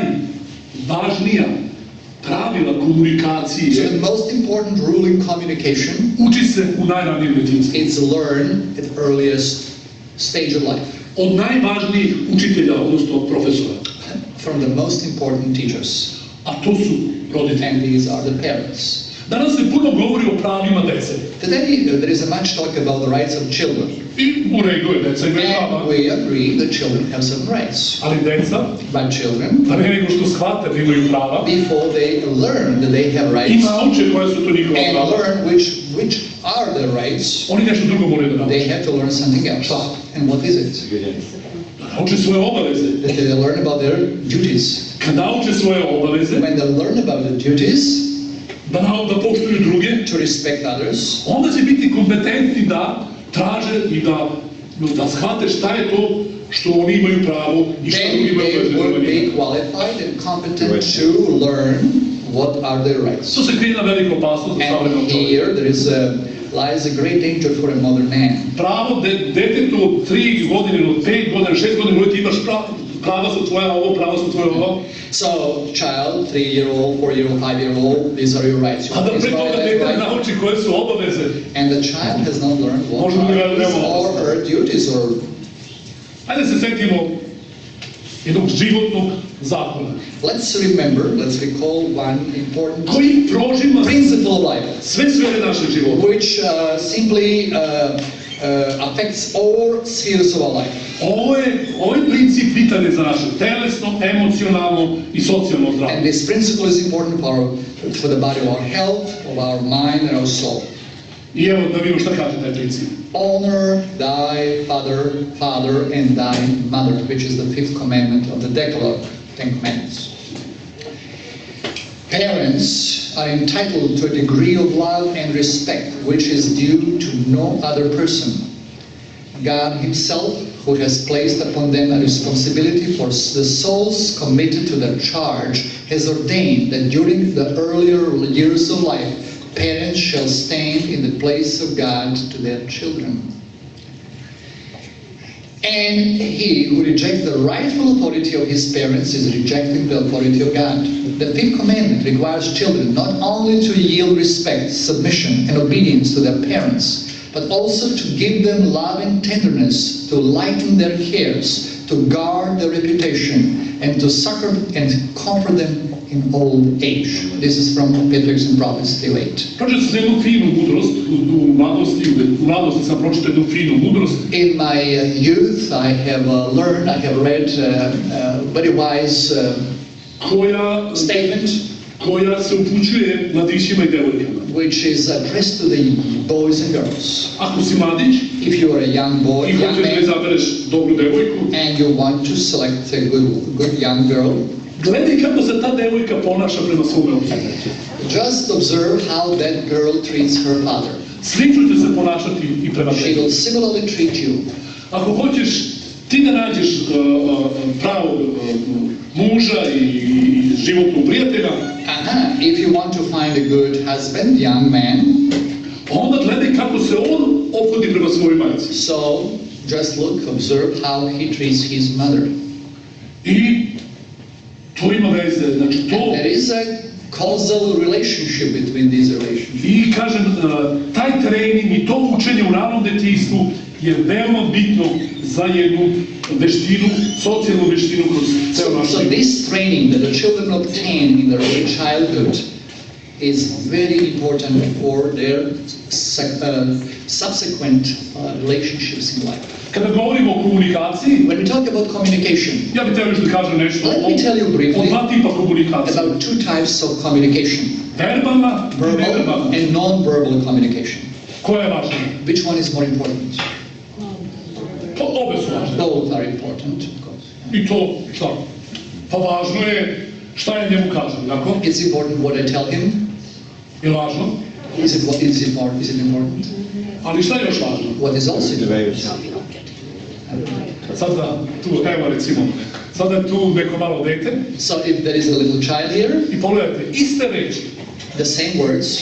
najvažnija pravila So komunikacije the most important rule in communication uči se u najranijem djetinjstvu. is learned at the earliest stage of life Od najvažnijih učitelja, odnosno od profesora. from the most important teachers, A to su roditelji. and these are the parents. Danas se puno govori o pravima dece. Today there is a much talk about the rights of children, I u redu je, deca imaju and prava. we agree that children have some rights. Ali deca, But children, pre nego što shvate da imaju prava, before they learn that they have i rights nauče koje su to njihova and prava, learn which which are their rights, oni nešto drugo moraju da nauče. they have to learn something else. And what is it? Da nauče svoje obaveze. That they learn about their duties. Kad nauče svoje obaveze, When they learn about the duties, da, nau- da poštuju druge, to respect others, onda će biti kompetentni da traže i da, da shvate šta je to što oni imaju pravo i šta drugi then imaju they will pravo. be qualified and competent to learn what are their rights. To se krije na veliku opasnost za savremenog And čovjeka. here there is a, lies a great danger for a modern man. Pravo de, detetu od tri godine, ili od pet godina, šest godina, uvijek imaš pravo, prava su tvoja ovo, prava su tvoja ovo. So, child, three-year-old, four-year-old, five-year-old, these are your rights. You A da have pre this toga right, that dete right. nauči koje su obaveze. And the child has not learned what Možda bi ga are his trebalo or her duties or... Ajde se setimo jednog životnog zakona, Let's remember, let's recall one important koji prožima principle of life, sve sfere našeg života. which uh, simply uh, uh, affects all spheres of our life. Ovo je, ovaj princip bitan je za naše telesno, emocionalno i socijalno And zdravlje. this principle is important for, our, for the body of our health, of our mind and our soul. I evo da vidimo šta kaže taj princip. Honor thy father, father and thy mother, which is the fifth commandment of the Decalogue, Ten Commandments. Parents are entitled to a degree of love and respect which is due to no other person. God Himself, who has placed upon them a responsibility for the souls committed to their charge, has ordained that during the earlier years of life, parents shall stand in the place of God to their children. And he who rejects the rightful authority of his parents is rejecting the authority of God. The fifth commandment requires children not only to yield respect, submission, and obedience to their parents, but also to give them love and tenderness, to lighten their cares, to guard their reputation, and to succor and comfort them in old age. This is from Patriarchs and Prophets three eight. Pročitao sam jednu finu mudrost, u, u mladosti, u mladosti sam pročitao jednu finu mudrost, In my uh, youth, I have uh, learned, I have read uh, uh, very wise uh, koja, statement koja se upućuje mladićima i devojkama. which is addressed to the boys and girls. Ako si mladić If you are a young boy, i young hoćeš da man, izabereš dobru devojku, and you want to select a good, good young girl, gledaj kako se ta devojka ponaša prema svome ocu. just observe how that girl treats her father. Slično će se ponašati i prema She tebi. will similarly treat you. Ako hoćeš ti da nađeš uh, uh, pravog uh, muža i, i životnog prijatelja, Aha, if you want to find a good husband, young man, onda gledaj kako se on ophodi prema svojoj majci. so just look, observe how he treats his mother. I to ima veze, znači to... And there is a causal relationship between these relationships. I kažem, uh, taj trening i to učenje u ranom detinjstvu je veoma bitno za jednu veštinu, socijalnu veštinu kroz ceo So, naš so život. this training that the children obtain in their early childhood is very important for their sec- uh, subsequent uh, relationships in life. Kada govorimo o komunikaciji, When we talk about communication, ja bih teo još da kažem nešto let o, me tell you o briefly dva tipa komunikacije. about two types of communication, Verbalna i verbal neverbalna. and non-verbal communication. Koja je važna? Which one is more important? Pa obe su važne. Both are important, of course. I to, šta? Pa važno je šta je njemu kažem, tako? It's important what I tell him. Je važno? Is it what is important? Is it important? Ali šta je još važno? What is also important? Sad da tu, evo recimo, sada je tu neko malo dete So if there is a little child here, i pogledajte, iste reči, the same words,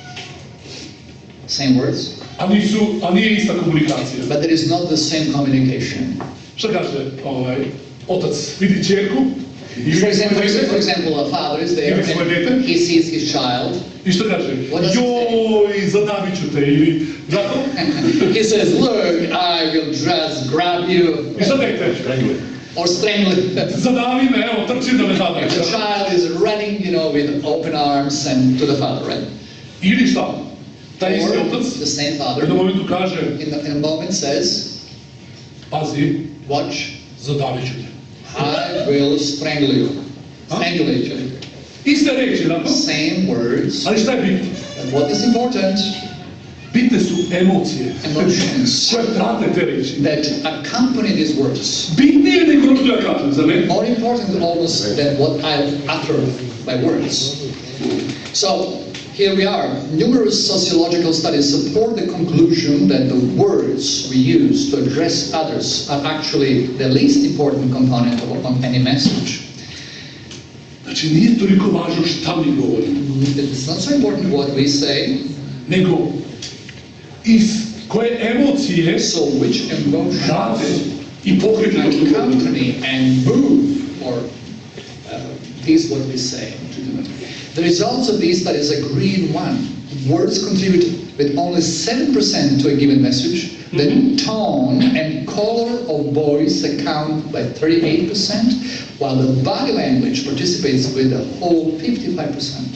same words, a, nisu, a nije ista komunikacija. but there is not the same communication. Šta kaže ovaj, otac? Vidi čerku i For vidi example, svoje for dete, example, a father is there Ili svoje dete. and he sees his child. i šta kaže? What does it Joj, zadavit ću te, ili tako? He says, "Look, I will just grab you I šta dete? or strangle you." Zadavi me, evo, trči da me The zadaviš. child is running, you know, with open arms and to the father, right? Ili šta? Taj isti Or otac the same u father jednom momentu kaže, in, the, in a moment says, pazi, "Watch, zadavit ću te. I will strangle you." Strangulate you. Iste reči, tako? Same words. Ali šta je bitno? But what is important? Bitne su emocije Emotions koje prate te reči. that accompany these words. Bitnije nego ono što ja kažem, za ne? More important almost than what I utter by words. So, here we are. Numerous sociological studies support the conclusion that the words we use to address others are actually the least important component of any message. Znači, nije toliko važno šta mi govorimo, It's not so important what we say, nego iz koje emocije so which emotions prate i pokreću to što govorimo. accompany and move or uh, is what we say. The results of these studies agree in one. Words contribute with only seven percent to a given message. The tone and color of voice account by thirty-eight percent, while the body language participates with a whole fifty-five percent.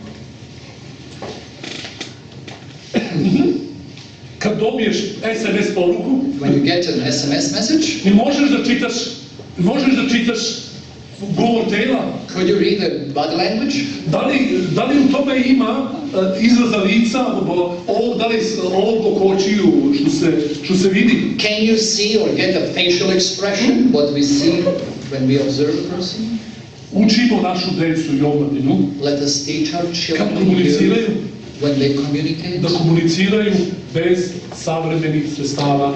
Kad dobiješ es em es poruku, When you get an S M S message, ne možeš da čitaš, možeš da čitaš govor tela. could you read the body language? Da li, da li u tome ima uh, izraza lica, ovog, da li ovog očiju što se, što se vidi? Can you see or get a facial expression, what we see when we observe a person? Učimo našu decu i omladinu Let us teach our kad children komuniciraju, when they communicate. da komuniciraju bez savremenih sredstava.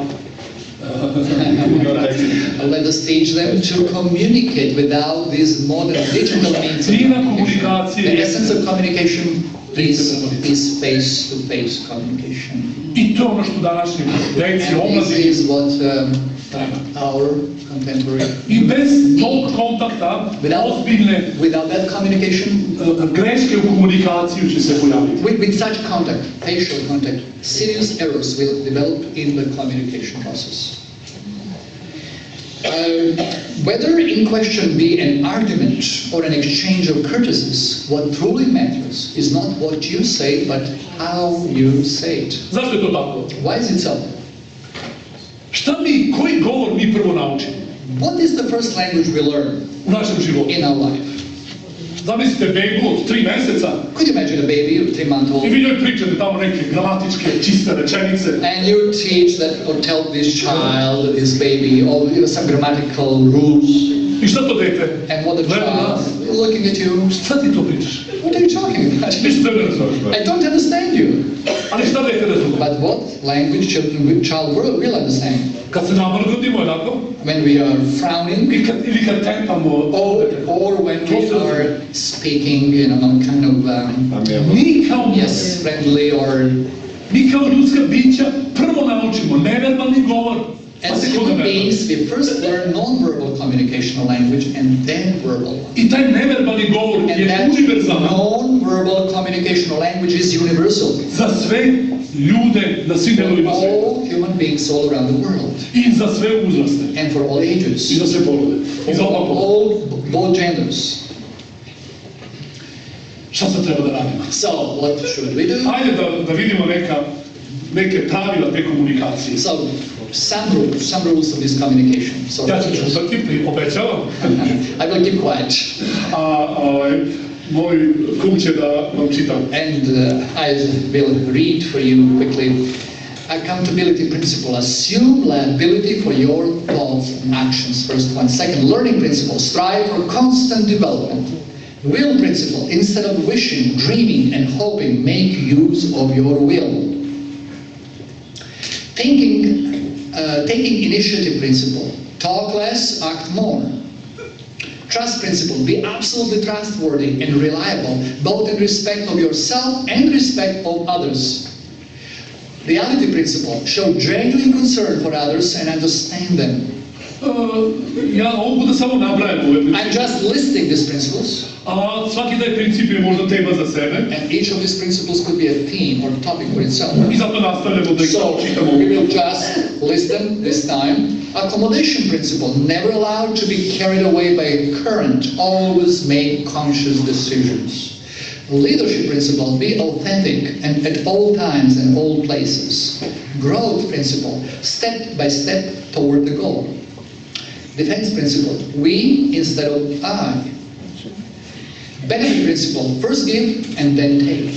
Let us teach them to communicate without these modern digital means. of Fina communication. komunikacija The je, essence of communication is, is face-to-face communication. i to je ono što današnji deci, And this omladini is what um, treba. our contemporary, I bez tog kontakta, Without- ozbiljne without that communication, uh, greške u komunikaciju će se pojaviti. with, with such contact, facial contact, serious errors will develop in the communication process. Uh, whether in question be an argument or an exchange of courtesies, what truly matters is not what you say, but how you say it. Zašto je to tako? Why is it so? Šta mi, koji govor mi prvo naučimo What is the first language we learn u našem životu? in our life? Zamislite bebu od tri meseca Could you imagine a baby of three months old? i vi njoj pričate tamo neke gramatičke, čiste rečenice. And you teach that or tell this child, this baby, all you know, some grammatical rules. I šta to dete? And what the Gleda child nas. looking at you? Šta ti to pričaš? What are you talking about? Ništa ne razumeš. I don't understand you. Ali šta dete razume? But what language children will, child will, will understand? Kad se namrgodimo, onako, When we are frowning, i kad, ili kad tempamo or, or when we are speaking in a kind of um, mi kao, yes, friendly or mi kao ljudska bića prvo naučimo neverbalni govor. Pa as se koga human verbalni. beings, we first learn non-verbal communicational language and then verbal. I taj neverbalni govor And je that univerzalan non-verbal communicational language is universal za sve ljude na svim for delovima sveta. all human beings all around the world I za sve uzraste. and for all ages, I za sve polove. I za for oba pola. all both genders. Šta sad treba da radimo? So, what should we do? Hajde da, da vidimo neka, neke pravila te komunikacije. So, some rules, some rules of this communication. So, Ja ću čutati, pri- obećavam. I will keep quiet. A, a moj kum će da vam čitam. And uh, I will read for you quickly. Accountability principle. Assume liability for your thoughts and actions. First one. Second, learning principle. Strive for constant development. Will principle. Instead of wishing, dreaming, and hoping, make use of your will. Thinking, uh, taking initiative principle. Talk less, act more. Trust principle. Be absolutely trustworthy and reliable, both in respect of yourself and respect of others. Reality principle. Show genuine concern for others and understand them. Uh, ja ovo bude samo nabrajam ove I'm just listing these principles, a svaki taj princip je možda tema za sebe and each of these principles could be a theme or topic for itself. i zato nastavljamo da ih So, čitamo. we will just list them this time. Accommodation principle. Never allowed to be carried away by a current. Always make conscious decisions. Leadership principle. Be authentic and at all times and all places. Growth principle. Step by step toward the goal. Defense principle. We instead of I. Benefit principle. First give and then take.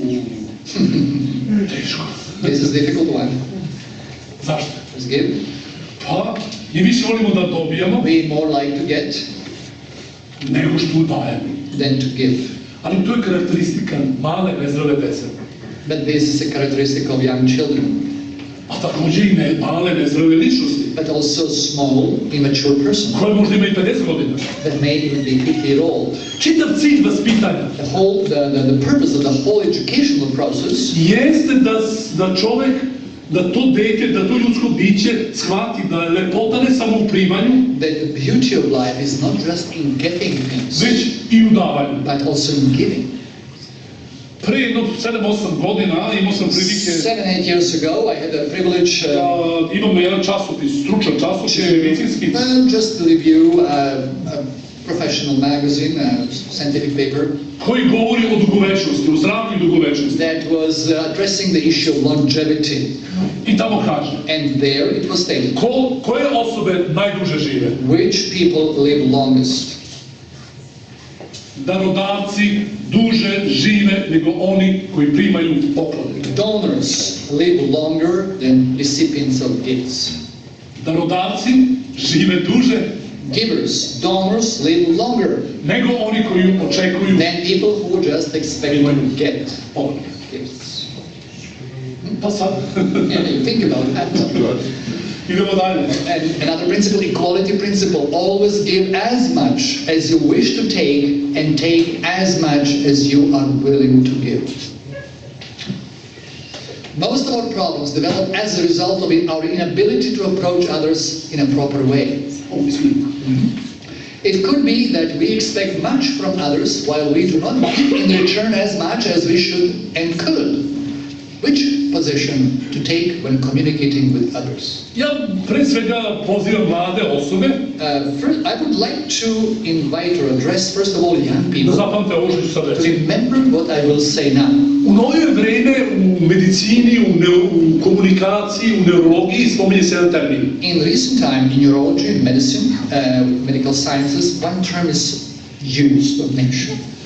Teško. This is a difficult one. Zašto? First give. Pa, i više volimo da dobijamo We more like to get nego što dajemo. than to give. Ali to je karakteristika male nezrele dece. But this is a characteristic of young children, A također i ne, male nezrele ličnosti, but also small, immature person koje možda ima i pedeset godina. that may even be fifty year old. Čitav cilj vaspitanja The whole, the, the, the purpose of the whole educational process jeste da, da čovek, da to dete, da to ljudsko biće shvati da je lepota ne samo u primanju, that the beauty of life is not just in getting things, već i u davanju. but also in giving. Pre jedno sedam osam godina imao sam prilike Seven, eight years ago, I had the privilege da uh, imam jedan časopis, stručan časopis, medicinski, well, just to review uh, a professional magazine, a scientific paper, koji govori o dugovečnosti, o zdravlju i dugovečnosti. that was uh, addressing the issue of longevity. I tamo kaže, And there it was stated, ko, koje osobe najduže žive? which people live longest. Darodavci duže žive nego oni koji primaju poklone. Donors live longer than recipients of gifts. Darodavci žive duže Givers, donors live longer nego oni koji očekuju than people who just expect to get poklone. gifts. Pa sad, And you think about that. idemo dalje. And another principle, equality principle, always give as much as you wish to take and take as much as you are willing to give. Most of our problems develop as a result of our inability to approach others in a proper way. It could be that we expect much from others while we do not give in return as much as we should and could. Which position to take when communicating with others? Ja pre svega pozivam mlade osobe Uh, first, I would like to invite or address first of all young da people zapamte ovo što ću sad to reći. remember what I will say now. U novije vreme u medicini, u, ne, u komunikaciji, u neurologiji spominje se jedan termin. In recent time, in neurology, medicine, uh, medical sciences, one term is used or mentioned.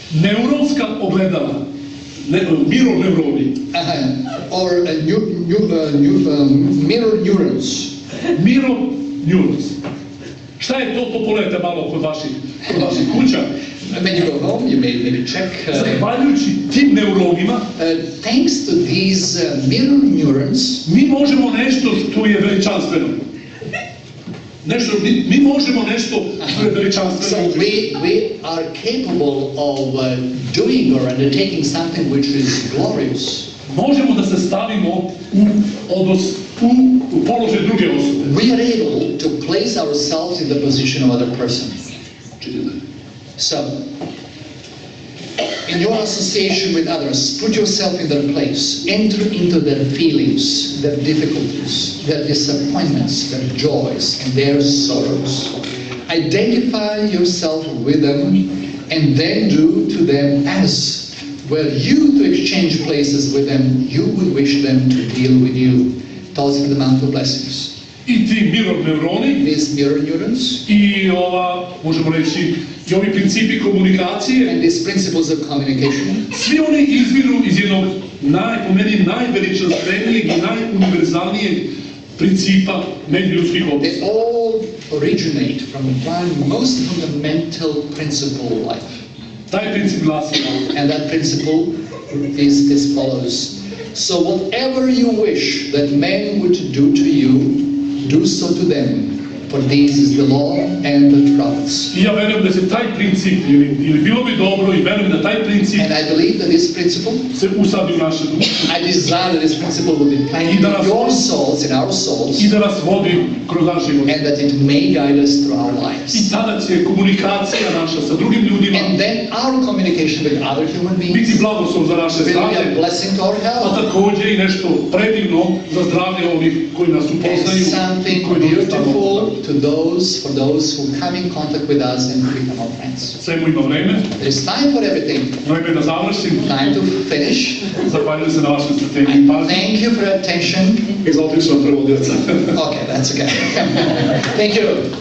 neuronska ogledala, ne, mirror neuroni, uh, or uh, new, new, uh, new, um, mirror neurons. mirror neurons. Šta je to, to pogledajte malo kod vaših, kod vaših kuća. When you go home, you may maybe check. Uh, Zahvaljujući tim neuronima, uh, thanks to these uh, mirror neurons, mi možemo nešto što je veličanstveno. Nešto, mi, mi možemo nešto što je so veličanstveno. we, we are capable of uh, doing or undertaking something which is glorious. Možemo da se stavimo u odnos, u, u položaj druge osobe. We are able to place ourselves in the position of other person. So, in your association with others, put yourself in their place. Enter into their feelings, their difficulties, their disappointments, their joys, and their sorrows. Identify yourself with them, and then do to them as, were you to exchange places with them, you would wish them to deal with you. Tells him the Mount of Blessings. I ti mirror neuroni, These mirror neurons, i ova, možemo reći, i ovi principi komunikacije, and these principles of communication, svi oni izviru iz jednog, naj, po meni, najveličanstvenijeg i najuniverzalnijeg principa međuljudskih they odnosa. all originate from one most fundamental principle of life. Taj princip glasi, And that principle is as follows. So whatever you wish that men would do to you, do so to them. For this is the law and the prophets. i ja verujem da se taj princip, ili, ili bilo bi dobro, i verujem da taj princip And I believe that this principle, se usadi u naše duše I desire that this principle will be planted in your souls, in our souls, i da nas vodi kroz naš život. and that it may guide us through our I lives. tada će komunikacija naša sa drugim ljudima And then our communication with other human biti beings blagoslov za naše will be zdravlje, a blessing to our a health. takođe i nešto predivno za zdravlje onih koji nas And upoznaju i something koji nas tamo. beautiful to those, for those who come in contact with us and become our friends. Svemu ima vreme, There's time for everything. vreme da završim. Time to finish. Zahvaljujem se na vašem strpljenju I i pažnji. thank you for your attention. Egzotična prevodioca. Okay, that's okay. Thank you.